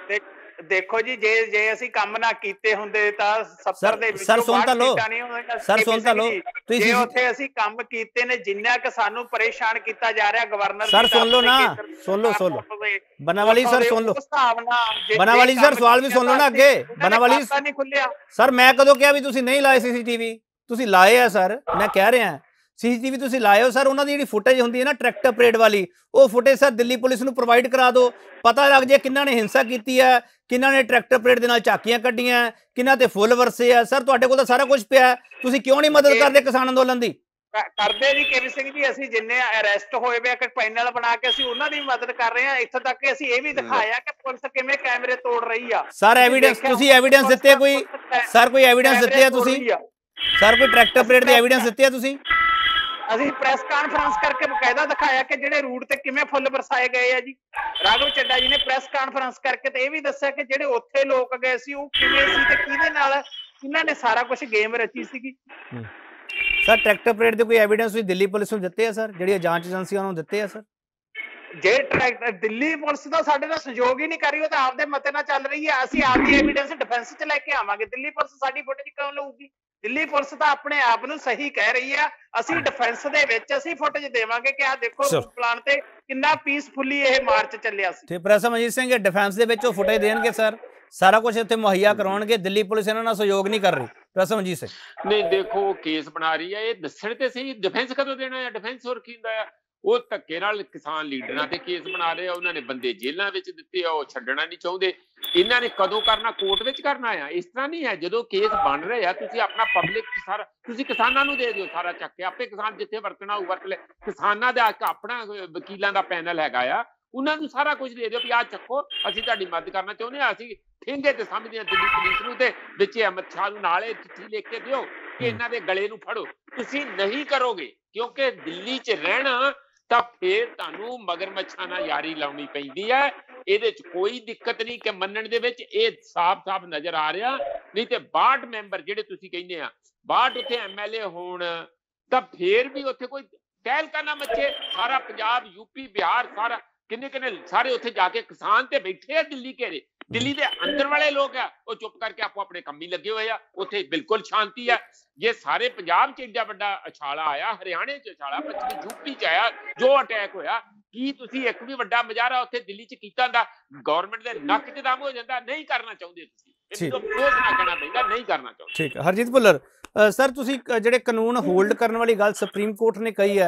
ਦੇਖੋ ਜੀ, ਜੇ ਜੇ ਅਸੀਂ ਕੰਮ ਨਾ ਕੀਤੇ ਹੁੰਦੇ ਤਾਂ ਸੱਤਰ ਦੇ ਵਿੱਚੋਂ ਸਰ ਸੁਣ ਤਾਂ ਲਓ ਸਰ ਸੁਣ ਤਾਂ ਲਓ ਤੁਸੀਂ ਉੱਥੇ ਅਸੀਂ ਕੰਮ ਕੀਤੇ ਨੇ ਜਿੰਨਾ ਕਿ ਸਾਨੂੰ ਪਰੇਸ਼ਾਨ ਕੀਤਾ ਜਾ ਰਿਹਾ ਗਵਰਨਰ ਸਰ ਸੁਣ ਲਓ ਨਾ, ਸੁਣ ਲਓ ਸੁਣ ਲਓ बनावाली सर सुन लो बनावाली सर सवाल भी सुन लो ना अगे। बनावाली नहीं खुलिया सर मैं कदों क्या भी तुसी नहीं लाए सीसीटीवी? तुसी लाए है सर, मैं कह रहा हां सीसीटीवी तुसी लाए हो सर। उन्होंने जिहड़ी फुटेज हुंदी है ना ट्रैक्टर परेड वाली, वो फुटेज सर दिल्ली पुलिस नूं प्रोवाइड करा दो, पता लग जाए किन्हां ने हिंसा की है, किन्हां ने ट्रैक्टर परेड दे नाल झाकियां कड्डियां, किन्हां ते फुੱਲ वरसे है। सर तुहाडे कोल तां सारा कुछ पिया, तुसी क्यों नहीं मदद करदे किसान अंदोलन दी? ਕਰਦੇ ਨਹੀਂ ਕੇਵੀ ਸਿੰਘ ਜੀ, ਅਸੀਂ ਜਿੰਨੇ ਅਰੈਸਟ ਹੋਏ ਵੇ ਇੱਕ ਪੈਨਲ ਬਣਾ ਕੇ ਅਸੀਂ ਉਹਨਾਂ ਦੀ ਮਦਦ ਕਰ ਰਹੇ ਹਾਂ। ਇੱਥੋਂ ਤੱਕ ਕਿ ਅਸੀਂ ਇਹ ਵੀ ਦਿਖਾਇਆ ਕਿ ਪੁਲਿਸ ਕਿਵੇਂ ਕੈਮਰੇ ਤੋੜ ਰਹੀ ਆ। ਸਰ ਐਵੀਡੈਂਸ ਤੁਸੀਂ ਐਵੀਡੈਂਸ ਦਿੱਤੇ ਕੋਈ? ਸਰ ਕੋਈ ਐਵੀਡੈਂਸ ਦਿੱਤੇ ਆ ਤੁਸੀਂ? ਸਰ ਕੋਈ ਟਰੈਕਟਰ ਪਰੇਡ ਦੇ ਐਵੀਡੈਂਸ ਦਿੱਤੇ ਆ ਤੁਸੀਂ? ਅਸੀਂ ਪ੍ਰੈਸ ਕਾਨਫਰੰਸ ਕਰਕੇ ਬਕਾਇਦਾ ਦਿਖਾਇਆ ਕਿ ਜਿਹੜੇ ਰੂਟ ਤੇ ਕਿਵੇਂ ਫੁੱਲ ਵਰਸਾਏ ਗਏ ਆ ਜੀ। ਰਾਘਵ ਚੱਡਾ ਜੀ ਨੇ ਪ੍ਰੈਸ ਕਾਨਫਰੰਸ ਕਰਕੇ ਤੇ ਇਹ ਵੀ ਦੱਸਿਆ ਕਿ ਜਿਹੜੇ ਉੱਥੇ ਲੋਕ ਗਏ ਸੀ ਉਹ ਕਿਵੇਂ ਸੀ ਤੇ ਕਿਹਦੇ ਨਾਲ, ਇਹਨਾਂ ਨੇ ਸਾਰਾ ਕੁਝ ਗੇਮ ਰਚੀ ਸੀਗੀ। ਸਰ ਟਰੈਕਟਰ ਪਰੇਡ ਦੇ ਕੋਈ ਐਵੀਡੈਂਸ ਤੁਸੀਂ ਦਿੱਲੀ ਪੁਲਿਸ ਨੂੰ ਦਿੱਤੇ ਆ ਸਰ, ਜਿਹੜੀਆਂ ਜਾਂਚ ਏਜੰਸੀਆਂ ਨੂੰ ਦਿੱਤੇ ਆ ਸਰ? ਜੇ ਟਰੈਕਟਰ ਦਿੱਲੀ ਪੁਲਿਸ ਦਾ ਸਾਡੇ ਨਾਲ ਸਹਿਯੋਗ ਹੀ ਨਹੀਂ ਕਰ ਰਹੀ, ਉਹ ਤਾਂ ਆਪਦੇ ਮਤੇ ਨਾਲ ਚੱਲ ਰਹੀ ਹੈ। ਅਸੀਂ ਆਪਦੀ ਐਵੀਡੈਂਸ ਡਿਫੈਂਸ 'ਚ ਲੈ ਕੇ ਆਵਾਂਗੇ, ਦਿੱਲੀ ਪੁਲਿਸ ਸਾਡੀ ਫੁਟੇਜ ਕਿਉਂ ਲਊਗੀ? ਦਿੱਲੀ ਪੁਲਿਸ ਤਾਂ ਆਪਣੇ ਆਪ ਨੂੰ ਸਹੀ ਕਹਿ ਰਹੀ ਆ, ਅਸੀਂ ਡਿਫੈਂਸ ਦੇ ਵਿੱਚ ਅਸੀਂ ਫੁਟੇਜ ਦੇਵਾਂਗੇ ਕਿ ਆਹ ਦੇਖੋ ਪਲਾਨ ਤੇ ਕਿੰਨਾ ਪੀਸਫੁਲੀ ਇਹ ਮਾਰਚ ਚੱਲਿਆ ਸੀ। ਤੇ ਪ੍ਰਸਮਜੀਤ ਸਿੰਘ ਡਿਫੈਂਸ ਦੇ ਵਿੱਚ ਉਹ ਫੁਟੇਜ ਦੇਣਗੇ ਸਰ, ਸਾਰਾ ਕੁਝ ਇੱਥੇ ਮੁਹੱਈਆ ਕਰਾਉਣਗੇ, ਦਿੱਲੀ ਪੁਲਿਸ ਇਹਨਾਂ ਨਾਲ ਸਹਿਯੋਗ ਨਹੀਂ ਕਰ ਰਹੀ। ਪ੍ਰਸਮਜੀਤ ਸਿੰਘ ਨਹੀਂ ਦੇਖੋ ਕੇਸ ਬਣਾ ਰਹੀ ਹੈ, ਇਹ ਦੱਸਣ ਤੇ ਸਹੀ ਡਿਫੈਂਸ ਕਦੋਂ ਦੇਣਾ ਹੈ? ਡਿਫੈਂਸ ਹੋਰ ਕੀ ਹੁੰਦਾ ਆ? ਉਹ ਧੱਕੇ ਨਾਲ ਕਿਸਾਨ ਲੀਡਰਾਂ ਤੇ ਕੇਸ ਬਣਾ ਰਹੇ ਆ, ਉਹਨਾਂ ਨੇ ਬੰਦੇ ਜੇਲ੍ਹਾਂ ਵਿੱਚ ਦਿੱਤੇ ਆ, ਉਹ ਛੱਡਣਾ ਨਹੀਂ ਚਾਹੁੰਦੇ। ਇਹਨਾਂ ਨੇ ਕਦੋਂ ਕਰਨਾ? ਕੋਰਟ ਵਿੱਚ ਕਰਨਾ ਆ। ਇਸ ਤਰ੍ਹਾਂ ਨਹੀਂ ਹੈ, ਜਦੋਂ ਕੇਸ ਬਣ ਰਹੇ ਆ ਤੁਸੀਂ ਆਪਣਾ ਪਬਲਿਕ ਸਾਰਾ ਤੁਸੀਂ ਕਿਸਾਨਾਂ ਨੂੰ ਦੇ ਦਿਓ ਸਾਰਾ ਚੱਕ ਕੇ, ਆਪੇ ਕਿਸਾਨ ਜਿੱਥੇ ਵਰਤਣਾ ਉਹ ਵਰਤ ਲੈ। ਕਿਸਾਨਾਂ ਦਾ ਆਪਣਾ ਵਕੀਲਾਂ ਦਾ ਪੈਨਲ ਹੈਗਾ ਆ, ਉਹਨਾਂ ਨੂੰ ਸਾਰਾ ਕੁਝ ਦੇ ਦਿਓ ਵੀ ਆਹ ਚੱਕੋ, ਅਸੀਂ ਤੁਹਾਡੀ ਮਦਦ ਕਰਨਾ ਚਾਹੁੰਦੇ ਹਾਂ। ਅਸੀਂ ਠੇਂਗੇ ਤੇ ਸਮਝਦੇ ਹਾਂ ਦਿੱਲੀ ਪੁਲਿਸ ਨੂੰ, ਤੇ ਵਿੱਚ ਅਮਿਤ ਸ਼ਾਹ ਨੂੰ ਨਾਲੇ ਚਿੱਠੀ ਲਿਖ ਕੇ ਦਿਓ ਕਿ ਇਹਨਾਂ ਦੇ ਗਲੇ ਨੂੰ ਫੜੋ। ਤੁਸੀਂ ਨਹੀਂ ਕਰੋਗੇ ਕਿਉਂਕਿ ਦਿੱਲੀ 'ਚ ਰਹਿਣਾ ਤਾਂ ਫੇਰ ਤੁਹਾਨੂੰ ਮਗਰਮੱਛਾਂ ਨਾਲ ਯਾਰੀ ਲਾਉਣੀ ਪੈਂਦੀ ਹੈ। ਇਹਦੇ 'ਚ ਕੋਈ ਦਿੱਕਤ ਨਹੀਂ ਕਿ ਮੰਨਣ ਦੇ ਵਿੱਚ ਇਹ ਸਾਫ਼-ਸਾਫ਼ ਨਜ਼ਰ ਆ ਰਿਹਾ। ਨਹੀਂ ਤੇ ਬਾਹਠ ਮੈਂਬਰ ਜਿਹੜੇ ਤੁਸੀਂ ਕਹਿੰਦੇ ਆ, ਬਾਹਠ ਉੱਥੇ ਐਮ ਐਲ ਏ ਹੋਣ ਤਾਂ ਫੇਰ ਵੀ ਉੱਥੇ ਕੋਈ ਤਹਿਲਕਾ ਨਾ ਮੱਚੇ। ਸਾਰਾ ਪੰਜਾਬ, ਯੂਪੀ, ਬਿਹਾਰ, ਸਾਰਾ ਕਿੰਨੇ ਕਿੰਨੇ ਸਾਰੇ ਉੱਥੇ ਜਾ ਕੇ ਕਿਸਾਨ ਤੇ ਬੈਠੇ ਆ ਦਿੱਲੀ ਘੇਰੇ। ਦਿੱਲੀ ਦੇ ਅੰਦਰ ਵਾਲੇ ਲੋਕ ਆ ਉਹ ਚੁੱਪ ਕਰਕੇ ਆਪੋ ਆਪਣੇ ਕੰਮੀ ਲੱਗੇ ਹੋਏ ਆ, ਉੱਥੇ ਬਿਲਕੁਲ ਸ਼ਾਂਤੀ ਆ। ਜੇ ਸਾਰੇ ਪੰਜਾਬ 'ਚ ਏਡਾ ਵੱਡਾ ਅਛਾਲਾ ਆਇਆ, ਹਰਿਆਣੇ 'ਚ ਅਛਾਲਾ, ਪੱਛਮੀ ਯੂਪੀ 'ਚ ਆਇਆ, ਜੋ ਅਟੈਕ ਹੋਇਆ, ਕੀ ਤੁਸੀਂ ਇੱਕ ਵੀ ਵੱਡਾ ਮੁਜ਼ਾਹਰਾ ਉੱਥੇ ਦਿੱਲੀ 'ਚ ਕੀਤਾ ਹੁੰਦਾ? ਗਵਰਨਮੈਂਟ ਦੇ ਨੱਕ 'ਚ ਦਮ ਹੋ ਜਾਂਦਾ। ਨਹੀਂ ਕਰਨਾ ਚਾਹੁੰਦੇ ਤੁਸੀਂ, ਇਹਨੂੰ ਅਫਸੋਸ ਨਾ ਕਰਨਾ ਪੈਂਦਾ, ਨਹੀਂ ਕਰਨਾ ਚਾਹੁੰਦੇ। ਠੀਕ ਹੈ। ਹਰਜੀਤ ਭੁੱਲਰ ਸਰ, ਤੁਸੀਂ ਜਿਹੜੇ ਕਾਨੂੰਨ ਹੋਲਡ ਕਰਨ ਵਾਲੀ ਗੱਲ ਸੁਪਰੀਮ ਕੋਰਟ ਨੇ ਕਹੀ ਹੈ,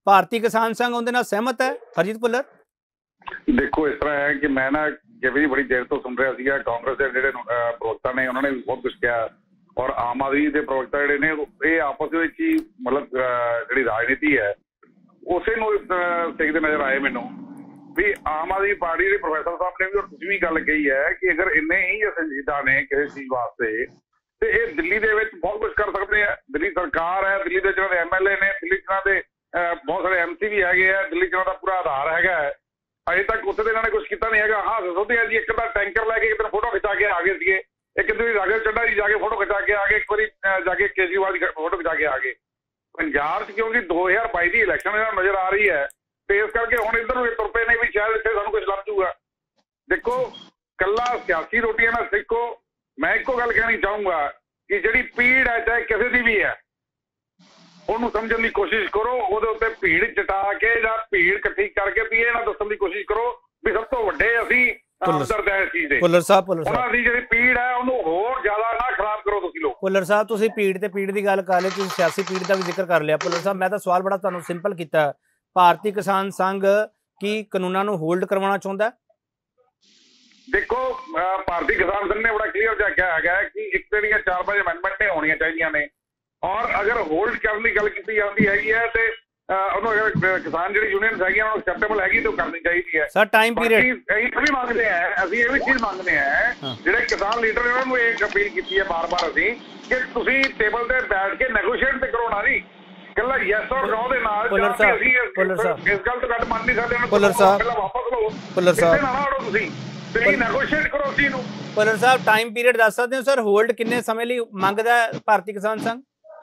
ਭਾਰਤੀ ਕਿਸਾਨ ਸੰਘ ਉਹਦੇ ਨਾਲ ਸਹਿਮਤ ਹੈ? ਹਰਜੀਤ ਭੁੱਲਰ ਦੇਖੋ ਇਸ ਤਰ੍ਹਾਂ ਹੈ ਕਿ ਮੈਂ ਨਾ ਜਿਵੇਂ ਬੜੀ ਦੇਰ ਤੋਂ ਸੁਣ ਰਿਹਾ ਸੀਗਾ ਕਾਂਗਰਸ ਦੇ ਜਿਹੜੇ ਪ੍ਰਵਕਤਾ ਨੇ ਉਹਨਾਂ ਨੇ ਵੀ ਬਹੁਤ ਕੁਝ ਕਿਹਾ ਔਰ ਆਮ ਆਦਮੀ ਦੇ ਪ੍ਰਵਕਤਾ ਜਿਹੜੇ ਨੇ ਇਹ ਆਪਸ ਦੇ ਵਿੱਚ ਹੀ ਮਤਲਬ ਜਿਹੜੀ ਰਾਜਨੀਤੀ ਹੈ ਉਸੇ ਨੂੰ ਦੇਖਦੇ ਨਜ਼ਰ ਆਏ ਮੈਨੂੰ ਵੀ ਆਮ ਆਦਮੀ ਪਾਰਟੀ ਦੇ ਪ੍ਰੋਫੈਸਰ ਸਾਹਿਬ ਨੇ ਵੀ ਔਰ ਤੁਸੀਂ ਵੀ ਗੱਲ ਕਹੀ ਹੈ ਕਿ ਅਗਰ ਇੰਨੇ ਹੀ ਸੰਜੀਦਾ ਨੇ ਕਿਸੇ ਚੀਜ਼ ਵਾਸਤੇ ਤੇ ਇਹ ਦਿੱਲੀ ਦੇ ਵਿੱਚ ਬਹੁਤ ਕੁਝ ਕਰ ਸਕਦੇ ਆ। ਦਿੱਲੀ ਸਰਕਾਰ ਹੈ, ਦਿੱਲੀ ਦੇ ਜਿਹਨਾਂ ਦੇ ਐਮ ਐਲ ਏ ਨੇ, ਦਿੱਲੀ ਜਿਹਨਾਂ ਦੇ ਬਹੁਤ ਸਾਰੇ ਐਮ ਸੀ ਵੀ ਹੈਗੇ ਆ, ਦਿੱਲੀ ਜਿਹਨਾਂ ਦਾ ਪੂਰਾ ਆਧਾਰ ਹੈਗਾ ਹੈ। ਅਜੇ ਤੱਕ ਉੱਥੇ ਤੇ ਇਹਨਾਂ ਨੇ ਕੁਝ ਕੀਤਾ ਨਹੀਂ ਹੈਗਾ। ਹਾਂ ਸੋਚਦੇ ਆ ਜੀ ਇੱਕ ਤਾਂ ਟੈਂਕਰ ਲੈ ਕੇ ਇੱਕ ਦਿਨ ਫੋਟੋ ਖਿਚਾ ਕੇ ਆ ਗਏ ਸੀਗੇ, ਇੱਕ ਦਿਨ ਰਾਘਵ ਚੱਡਾ ਜੀ ਜਾ ਕੇ ਫੋਟੋ ਖਿਚਾ ਕੇ ਆ ਗਏ, ਇੱਕ ਵਾਰੀ ਜਾ ਕੇ ਕੇਜਰੀਵਾਲ ਦੀ ਫੋਟੋ ਖਿਚਾ ਕੇ ਆ ਗਏ। ਪੰਜਾਬ 'ਚ ਕਿਉਂਕਿ ਦੋ ਹਜ਼ਾਰ ਬਾਈ ਦੀ ਇਲੈਕਸ਼ਨ ਇਹਨਾਂ ਨੂੰ ਨਜ਼ਰ ਆ ਰਹੀ ਹੈ ਤੇ ਇਸ ਕਰਕੇ ਹੁਣ ਇੱਧਰ ਨੂੰ ਤੁਰ ਪਏ ਨੇ ਵੀ ਸ਼ਾਇਦ ਇੱਥੇ ਸਾਨੂੰ ਕੁਝ ਲੱਭ ਜੂਗਾ। ਦੇਖੋ ਕੱਲਾ ਸਿਆਸੀ ਰੋਟੀਆਂ ਨਾਲ ਸਿੱਖੋ। ਮੈਂ ਇੱਕੋ ਗੱਲ ਕਹਿਣੀ ਚਾਹੂੰਗਾ ਕਿ ਜਿਹੜੀ ਪੀੜ ਹੈ ਚਾਹੇ ਕਿਸੇ ਦੀ ਵੀ ਹੈ ਉਹਨੂੰ ਸਮਝਣ ਦੀ ਕੋਸ਼ਿਸ਼ ਕਰੋ। ਉਹਦੇ ਉੱਤੇ ਭੀੜ ਚਟਾ ਕੇ ਜਾਂ ਭੀੜ ਇਕੱਠੀ ਕਰਕੇ ਵੀ ਇਹ ਨਾ ਦੱਸਣ ਦੀ ਕੋਸ਼ਿਸ਼ ਕਰੋ ਵੀ ਸਭ ਤੋਂ ਵੱਡੇ ਅਸੀਂ ਹਮਦਰਦ ਹੈ ਇਸ ਚੀਜ਼ ਦੇ। ਭੁੱਲਰ ਸਾਹਿਬ ਭੁੱਲਰ ਉਹਨਾਂ ਦੀ ਜਿਹੜੀ ਪੀੜ ਹੈ ਉਹਨੂੰ ਹੋਰ ਜ਼ਿਆਦਾ ਨਾ ਖਰਾਬ ਕਰੋ ਤੁਸੀਂ ਲੋਕ। ਭੁੱਲਰ ਸਾਹਿਬ ਤੁਸੀਂ ਭੀੜ ਤੇ ਭੀੜ ਦੀ ਗੱਲ ਕਰ ਲਈ, ਤੁਸੀਂ ਸਿਆਸੀ ਭੀੜ ਦਾ ਵੀ ਜ਼ਿਕਰ ਕਰ ਲਿਆ। ਭੁੱਲਰ ਸਾਹਿਬ ਮੈਂ ਤਾਂ ਸਵਾਲ ਬੜਾ ਤੁਹਾਨੂੰ ਸਿੰਪਲ ਕੀਤਾ, ਭਾਰਤੀ ਕਿਸਾਨ ਸੰਘ ਕੀ ਕਾਨੂੰਨਾਂ ਨੂੰ ਹੋਲਡ ਕਰਵਾਉਣਾ ਚਾਹੁੰਦਾ? ਦੇਖੋ ਭਾਰਤੀ ਕਿਸਾਨ ਸੰਘ ਨੇ ਬੜਾ ਕਲੀਅਰ ਜਿਹਾ ਕਿਹਾ ਹੈਗਾ ਕਿ ਇੱਕ ਜਿਹੜੀਆਂ ਚਾਰ ਪੰਜ ਅਮੈਂਡਮੈਂਟ ਨੇ ਹੋਣੀਆਂ ਚਾਹੀਦੀਆਂ ਨੇ ਔਰ ਅਗਰ ਹੋਲਡ ਕਰਨ ਦੀ ਗੱਲ ਕੀਤੀ ਜਾਂਦੀ ਹੈਗੀ ਹੈ ਤੇ ਉਹਨੂੰ ਅਗਰ ਕਿਸਾਨ ਜਿਹੜੀ ਯੂਨੀਅਨ ਹੈਗੀਆਂ ਉਹਨੂੰ ਐਕਸੈਪਟੇਬਲ ਹੈਗੀ ਤਾਂ ਉਹ ਕਰਨੀ ਚਾਹੀਦੀ ਹੈ। ਸਰ ਟਾਈਮ ਪੀਰੀਅਡ ਅਸੀਂ ਵੀ ਮੰਗਦੇ ਆ, ਅਸੀਂ ਇਹ ਵੀ ਚੀਜ਼ ਮੰਗਦੇ ਆ ਜਿਹੜੇ ਕਿਸਾਨ ਲੀਡਰ ਨੇ ਉਹਨਾਂ ਨੂੰ ਇਹ ਅਪੀਲ ਕੀਤੀ ਹੈ ਬਾਰ ਬਾਰ ਅਸੀਂ ਕਿ ਤੁਸੀਂ ਟੇਬਲ ਤੇ ਬੈਠ ਕੇ ਨੈਗੋਸ਼ੀਏਟ ਤੇ ਕਰੋ ਨਾ ਜੀ ਕੱਲਾ ਯੈਸ ਔਰ ਨੋ ਦੇ ਨਾਲ। ਭੁੱਲਰ ਸਾਹਿਬ ਭੁੱਲਰ ਸਾਹਿਬ ਇਸ ਗੱਲ ਤੋਂ ਘੱਟ ਮੰਨ ਨਹੀਂ ਸਕਦੇ। ਭੁੱਲਰ ਸਾਹਿਬ ਪਹਿਲਾਂ ਵਾਪਸ ਲਓ ਭੁੱਲਰ ਸਾਹਿਬ ਨਾ ਆੜੋ ਤੁਸੀਂ ਤੇ ਨੈਗੋਸ਼ੀਏਟ ਕਰੋ ਸੀ ਨੂੰ। ਭੁੱਲਰ ਸਾਹਿਬ ਟਾਈਮ ਪੀਰੀਅਡ ਦੱਸ ਸਕਦੇ ਹੋ ਸਰ ਹੋਲਡ ਕਿੰਨੇ ਸਮੇਂ ਲਈ ਮੰਗਦਾ ਹੈ ਭਾਰਤੀ ਕਿਸਾਨ ਸੰਘ?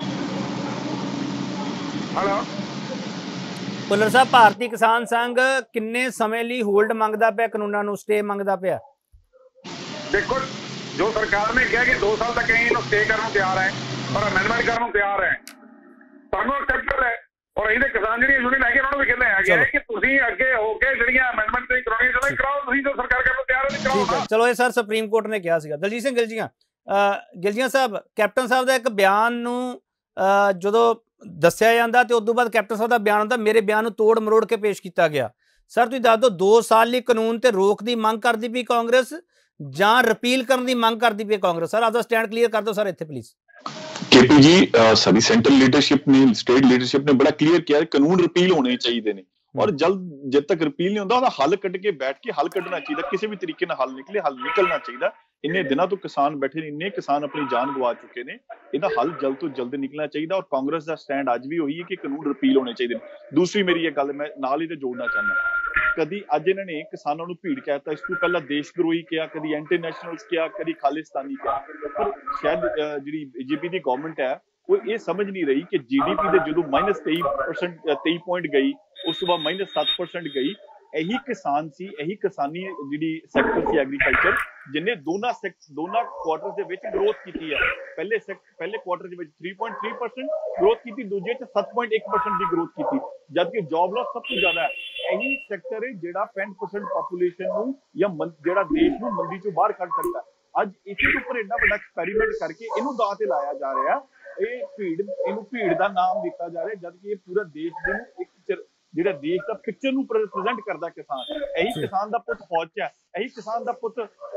ਹਲੋ ਭੁੱਲਰ ਸਾਹਿਬ ਭਾਰਤੀ ਕਿਸਾਨ ਸੰਘ ਕਿੰਨੇ ਸਮੇਂ ਲਈ ਹੋਲਡ ਮੰਗਦਾ ਪਿਆ, ਕਾਨੂੰਨਾਂ ਨੂੰ ਸਟੇ ਮੰਗਦਾ ਪਿਆ? ਦੇਖੋ ਜੋ ਸਰਕਾਰ ਨੇ ਕਿਹਾ ਕਿ ਦੋ ਸਾਲ ਤੱਕ ਅਸੀਂ ਇਹਨੂੰ ਸਟੇ ਕਰਨ ਨੂੰ ਤਿਆਰ ਹੈ ਔਰ ਅਮੈਂਡਮੈਂਟ ਕਰਨ ਨੂੰ ਤਿਆਰ ਹੈ, ਸਾਨੂੰ ਐਕਸੈਪਟੇਬਲ ਹੈ। ਔਰ ਇਹਦੇ ਕਿਸਾਨ ਜਿਹੜੀਆਂ ਯੂਨੀਅਨ ਹੈਗੇ ਉਹਨਾਂ ਨੂੰ ਵੀ ਕਹਿੰਦੇ ਹੈਗੇ ਕਿ ਤੁਸੀਂ ਅੱਗੇ ਹੋ ਕੇ ਜਿਹੜੀਆਂ ਅਮੈਂਡਮੈਂਟ ਤੁਸੀਂ ਕਰਾਉਣੀਆਂ ਚਾਹੁੰਦੇ ਕਰਾਓ, ਤੁਸੀਂ ਜੋ ਸਰਕਾਰ ਕਰਨ ਨੂੰ ਤਿਆਰ ਹੈ ਕਰਾਓ ਨਾ। ਚਲੋ ਇਹ ਸਰ ਸੁਪਰੀਮ ਕੋਰਟ ਨੇ ਕਿਹਾ ਸੀਗਾ। ਦਲਜੀਤ ਸਿੰਘ ਗਿਲਜੀਆਂ ਗਿਲਜੀਆਂ ਸਾਹਿਬ ਕੈਪਟਨ ਸਾਹਿਬ ਦਾ ਇੱਕ ਬਿਆਨ ਨੂੰ ਜਦੋਂ ਦੱਸਿਆ ਜਾਂਦਾ ਤੇ ਉਸ ਤੋਂ ਬਾਅਦ ਕੈਪਟਨ ਸਾਹਿਬ ਦਾ ਬਿਆਨ ਹੁੰਦਾ ਮੇਰੇ ਬਿਆਨ ਨੂੰ ਤੋੜ ਮਰੋੜ ਕੇ ਪੇਸ਼ ਕੀਤਾ ਗਿਆ। ਸਰ ਤੁਸੀਂ ਦੱਸ ਦਿਓ ਦੋ ਸਾਲ ਲਈ ਕਾਨੂੰਨ ਤੇ ਰੋਕ ਦੀ ਮੰਗ ਕਰਦੀ ਪਈ ਕਾਂਗਰਸ ਜਾਂ ਰਿਪੀਲ ਕਰਨ ਦੀ ਮੰਗ ਕਰਦੀ ਪਈ ਕਾਂਗਰਸ? ਸਰ ਆਪਦਾ ਸਟੈਂਡ ਕਲੀਅਰ ਕਰ ਦਿਓ ਸਰ ਇੱਥੇ ਪਲੀਜ਼। केपी जी सभी सेंट्रल लीडरशिप ने स्टेट लीडरशिप ने बड़ा क्लियर किया है कानून रिपील होने चाहिए ने और जल्द जब तक रिपील नहीं होता हल कट के बैठ के हल कटना चाहिए, किसी भी तरीके ना हल निकले हल निकलना चाहिए। इन्ने दिनों तो किसान बैठे इन्ने किसान अपनी जान गवा चुके ने, इहदा हल जल्द तो जल्द निकलना चाहिए और कांग्रेस का स्टैंड अज भी वही है कि कानून रिपील होने चाहिए। दूसरी मेरी ये गल मैं नाल ही ते जोड़ना चाहना, कदी अज इन्होंने किसानों को भीड़ कहता, इस तू पहला देशद्रोही किया, कदी एंटी नैशनल्स किया, कदी खालिस्तानी किया। पर शायद जी बीजेपी की गवर्नमेंट है वो ये समझ नहीं रही कि जीडीपी ਦੇ ਜਦੋਂ ਮਾਈਨਸ ਤੇਈ ਪਰਸੈਂਟ ਤੇਈ ਪੁਆਇੰਟ ਗਈ ਉਸ ਤੋਂ ਬਾਅਦ ਮਾਈਨਸ ਸੱਤ ਪਰਸੈਂਟ ਗਈ, ਇਹੀ ਕਿਸਾਨ ਸੀ ਇਹੀ ਕਿਸਾਨੀ ਜਿਹੜੀ ਸੈਕਟਰ ਸੀ ਐਗਰੀਕਲਚਰ ਜਿਨੇ ਦੋਨਾਂ ਦੋਨਾਂ ਕੁਆਟਰਸ ਦੇ ਵਿੱਚ ਗਰੋਥ ਕੀਤੀ ਹੈ। ਪਹਿਲੇ ਪਹਿਲੇ ਕੁਆਟਰ ਦੇ ਵਿੱਚ ਤਿੰਨ ਪੁਆਇੰਟ ਤਿੰਨ ਪਰਸੈਂਟ ਗਰੋਥ ਕੀਤੀ, ਦੂਜੇ ਚ ਸੱਤ ਪੁਆਇੰਟ ਇੱਕ ਪਰਸੈਂਟ ਦੀ ਗਰੋਥ ਕੀਤੀ, ਜਦਕਿ ਜੌਬ ਲਾਸ ਸਭ ਤੋਂ ਜ਼ਿਆਦਾ ਹੈ। ਇਹੀ ਸੈਕਟਰ ਹੈ ਜਿਹੜਾ ਪੈਂਹਠ ਪਰਸੈਂਟ ਪੋਪੂਲੇਸ਼ਨ ਨੂੰ ਜਾਂ ਜਿਹੜਾ ਦੇਸ਼ ਨੂੰ ਮੰਦੀ ਚੋਂ ਬਾਹਰ ਕੱਢ ਸਕਦਾ। ਅੱਜ ਇਸੇ ਉੱਪਰ ਐਡਾ ਵੱਡਾ ਐਕਸਪੈਰੀਮੈਂਟ ਕਰਕੇ ਇਹਨੂੰ ਦਾਅ ਤੇ ਲਾਇਆ ਜਾ ਰਿਹਾ। ਇਹ ਭੀੜ ਇਹਨੂੰ ਭੀੜ ਦਾ ਨਾਮ ਦਿੱਤਾ ਜਾ ਰਿਹਾ ਜਦਕਿ ਇਹ ਪੂਰਾ ਦੇਸ਼ ਦੇ ਨੂੰ ਇੱਕ ਜਿਹੜਾ ਦੇਸ਼ ਦਾ ਪਿਕਚਰ ਨੂੰ ਪ੍ਰੈਜ਼ੈਂਟ ਕਰਦਾ ਕਿਸਾਨ। ਇਹੀ ਕਿਸਾਨ ਦਾ ਪੁੱਤ ਫੌਜ 'ਚ ਹੈ, ਇਹੀ ਕਿਸਾਨ ਦਾ ਪੁੱਤ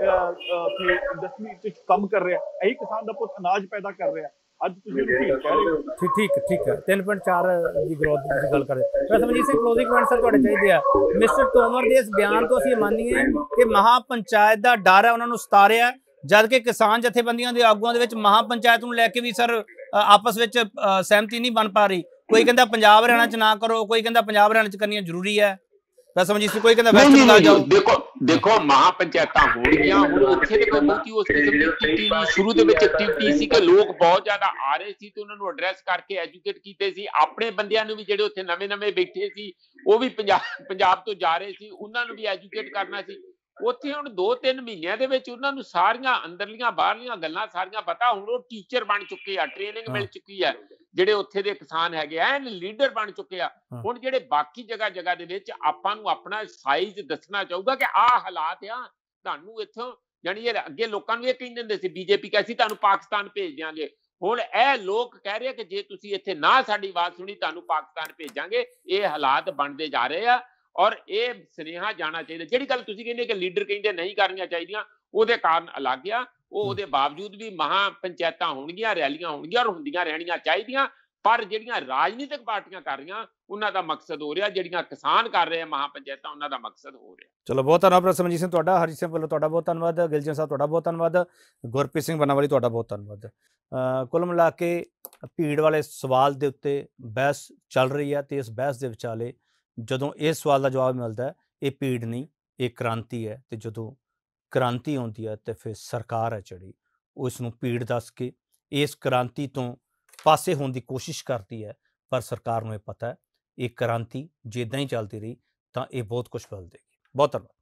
ਇੰਡਸਟਰੀ 'ਚ ਕੰਮ ਕਰ ਰਿਹਾ, ਇਹੀ ਕਿਸਾਨ ਦਾ ਪੁੱਤ ਅਨਾਜ ਪੈਦਾ ਕਰ ਰਿਹਾ। ਅੱਜ ਤੁਸੀਂ ਭੀੜ ਕਹਿ ਰਹੇ ਹੋ। ਠੀਕ ਠੀਕ ਹੈ ਤਿੰਨ ਪੁਆਇੰਟ ਚਾਰ ਦੀ ਗਰੋਥ ਦੀ ਤੁਸੀਂ ਗੱਲ ਕਰ ਰਹੇ ਹੋ। ਵੈਸੇ Manjit Singh closing point sir ਤੁਹਾਡੇ ਚਾਹੀਦੇ ਆ। ਮਿਸਟਰ ਤੋਮਰ ਦੇ ਇਸ ਬਿਆਨ ਤੋਂ ਅਸੀਂ ਮੰਨੀਏ ਕਿ ਮਹਾ ਪੰਚਾਇਤ ਦਾ ਡਰ ਹੈ ਉਹਨਾਂ ਨੂੰ ਸਤਾ ਰਿਹਾ, ਜਦ ਕਿ ਕਿਸਾਨ ਜਥੇਬੰਦੀਆਂ ਦੇ ਆਗੂਆਂ ਦੇ ਵਿੱਚ ਮਹਾ ਪੰਚਾਇਤ ਨੂੰ ਲੈ ਕੇ ਵੀ ਸਰ ਆਪਸ ਵਿੱਚ ਸਹਿਮਤੀ ਨਹੀਂ ਬਣ ਪਾ ਰਹੀ। ਕੋਈ ਕਹਿੰਦਾ ਪੰਜਾਬ ਹਰਿਆਣਾ ਚ ਨਾ ਕਰੋ, ਕੋਈ ਕਹਿੰਦਾ ਪੰਜਾਬ ਹਰਿਆਣਾ ਚ ਕਰਨੀਆਂ ਜ਼ਰੂਰੀ ਹੈ। ਵੈਸੇ ਮਨਜੀਤ ਸਿੰਘ ਕੋਈ ਕਹਿੰਦਾ ਵੈਸਟ ਬੰਗਾਲ ਜਾਓ। ਦੇਖੋ ਦੇਖੋ ਮਹਾ ਪੰਚਾਇਤਾਂ ਹੋਣਗੀਆਂ, ਹੁਣ ਉੱਥੇ ਤੇ ਕੋਈ ਬਹੁਤੀ ਉਸ ਕਿਸਮ ਦੀ ਐਕਟੀਵਿਟੀ ਨਹੀਂ। ਸ਼ੁਰੂ ਦੇ ਵਿੱਚ ਐਕਟੀਵਿਟੀ ਸੀ ਕਿ ਲੋਕ ਬਹੁਤ ਜ਼ਿਆਦਾ ਆ ਰਹੇ ਸੀ ਤੇ ਉਹਨਾਂ ਨੂੰ ਐਡਰੈਸ ਕਰਕੇ ਐਜੂਕੇਟ ਕੀਤੇ ਸੀ। ਆਪਣੇ ਬੰਦਿਆਂ ਨੂੰ ਵੀ ਜਿਹੜੇ ਉੱਥੇ ਨਵੇਂ ਨਵੇਂ ਬੈਠੇ ਸੀ ਉਹ ਵੀ ਪੰਜਾਬ ਪੰਜਾਬ ਤੋਂ ਜਾ ਰਹੇ ਸੀ, ਉਹਨਾਂ ਨੂੰ ਵੀ ਐਜੂਕੇਟ ਕਰਨਾ ਸੀ। ਉੱਥੇ ਹੁਣ ਦੋ ਤਿੰਨ ਮਹੀਨਿਆਂ ਦੇ ਵਿੱਚ ਉਹਨਾਂ ਨੂੰ ਸਾਰੀਆਂ ਅੰਦਰਲੀਆਂ ਬਾਹਰਲੀਆਂ ਗੱਲਾਂ ਸਾਰੀਆਂ ਪਤਾ। ਹੁਣ ਉਹ ਟੀਚਰ ਬਣ ਚੁੱਕੇ ਆ, ਟ੍ਰੇਨਿੰਗ ਮਿਲ ਚੁੱਕੀ ਹੈ, ਜਿਹੜੇ ਉੱਥੇ ਦੇ ਕਿਸਾਨ ਹੈਗੇ ਐਨ ਲੀਡਰ ਬਣ ਚੁੱਕੇ ਆ। ਹੁਣ ਜਿਹੜੇ ਬਾਕੀ ਜਗ੍ਹਾ ਜਗ੍ਹਾ ਦੇ ਵਿੱਚ ਆਪਾਂ ਨੂੰ ਆਪਣਾ ਸਾਈਜ਼ ਦੱਸਣਾ ਚਾਹੂਗਾ ਕਿ ਆਹ ਹਾਲਾਤ ਆ, ਤੁਹਾਨੂੰ ਇੱਥੋਂ ਜਾਣੀ ਇਹ ਅੱਗੇ ਲੋਕਾਂ ਨੂੰ ਇਹ ਕਹਿੰਦੇ ਹੁੰਦੇ ਸੀ ਬੀਜੇਪੀ ਕਹਿੰਦੀ ਤੁਹਾਨੂੰ ਪਾਕਿਸਤਾਨ ਭੇਜ ਦਿਆਂਗੇ, ਹੁਣ ਇਹ ਲੋਕ ਕਹਿ ਰਹੇ ਕਿ ਜੇ ਤੁਸੀਂ ਇੱਥੇ ਨਾ ਸਾਡੀ ਆਵਾਜ਼ ਸੁਣੀ ਤੁਹਾਨੂੰ ਪਾਕਿਸਤਾਨ ਭੇਜਾਂਗੇ। ਇਹ ਹਾਲਾਤ ਬਣਦੇ ਜਾ ਰਹੇ ਆ ਔਰ ਇਹ ਸੁਨੇਹਾ ਜਾਣਾ ਚਾਹੀਦਾ। ਜਿਹੜੀ ਗੱਲ ਤੁਸੀਂ ਕਹਿੰਦੇ ਕਿ ਲੀਡਰ ਕਹਿੰਦੇ ਨਹੀਂ ਕਰਨੀਆਂ ਚਾਹੀਦੀਆਂ, ਉਹਦੇ ਕਾਰਨ ਅਲੱਗ ਆ। ਉਹ ਉਹਦੇ ਬਾਵਜੂਦ ਵੀ ਮਹਾ ਪੰਚਾਇਤਾਂ ਹੋਣਗੀਆਂ, ਰੈਲੀਆਂ ਹੋਣਗੀਆਂ ਔਰ ਹੁੰਦੀਆਂ ਰਹਿਣੀਆਂ ਚਾਹੀਦੀਆਂ। ਪਰ ਜਿਹੜੀਆਂ ਰਾਜਨੀਤਿਕ ਪਾਰਟੀਆਂ ਕਰ ਰਹੀਆਂ ਉਹਨਾਂ ਦਾ ਮਕਸਦ ਹੋ ਰਿਹਾ, ਜਿਹੜੀਆਂ ਕਿਸਾਨ ਕਰ ਰਹੇ ਆ ਮਹਾ ਪੰਚਾਇਤਾਂ ਉਹਨਾਂ ਦਾ ਮਕਸਦ ਹੋ ਰਿਹਾ। ਚਲੋ ਬਹੁਤ ਧੰਨਵਾਦ ਪ੍ਰੋਫੈਸਰ ਮਨਜੀਤ ਸਿੰਘ ਤੁਹਾਡਾ, ਹਰਜੀਤ ਸਿੰਘ ਵੱਲੋਂ ਤੁਹਾਡਾ ਬਹੁਤ ਧੰਨਵਾਦ, ਗਿਲਜਨ ਸਾਹਿਬ ਤੁਹਾਡਾ ਬਹੁਤ ਧੰਨਵਾਦ, ਗੁਰਪ੍ਰੀਤ ਸਿੰਘ ਬਨਾਵਾਲੀ ਤੁਹਾਡਾ ਬਹੁਤ ਧੰਨਵਾਦ। ਕੁੱਲ ਮਿਲਾ ਕੇ ਭੀੜ ਵਾਲੇ ਸਵਾਲ ਦੇ ਉੱਤੇ ਬਹਿਸ ਚੱਲ ਰਹੀ ਹੈ ਤੇ ਇਸ ਬਹਿਸ ਦੇ ਵਿਚਾਲੇ ਜਦੋਂ ਇਸ ਸਵਾਲ ਦਾ ਜਵਾਬ ਮਿਲਦਾ ਇਹ ਭੀੜ ਨਹੀਂ ਇਹ ਕ੍ਰਾਂਤੀ ਹੈ, ਤੇ ਜਦੋਂ ਕ੍ਰਾਂਤੀ ਆਉਂਦੀ ਹੈ ਤੇ ਫਿਰ ਸਰਕਾਰ ਹੈ ਜਿਹੜੀ ਉਹ ਇਸ ਨੂੰ ਭੀੜ ਦੱਸ ਕੇ ਇਸ ਕ੍ਰਾਂਤੀ ਤੋਂ ਪਾਸੇ ਹੋਣ ਦੀ ਕੋਸ਼ਿਸ਼ ਕਰਦੀ ਹੈ। ਪਰ ਸਰਕਾਰ ਨੂੰ ਇਹ ਪਤਾ ਹੈ ਇਹ ਕ੍ਰਾਂਤੀ ਜੇ ਇੱਦਾਂ ਹੀ ਚੱਲਦੀ ਰਹੀ ਤਾਂ ਇਹ ਬਹੁਤ ਕੁਝ ਬਦਲ ਦੇਗੀ। ਬਹੁਤ ਧੰਨਵਾਦ।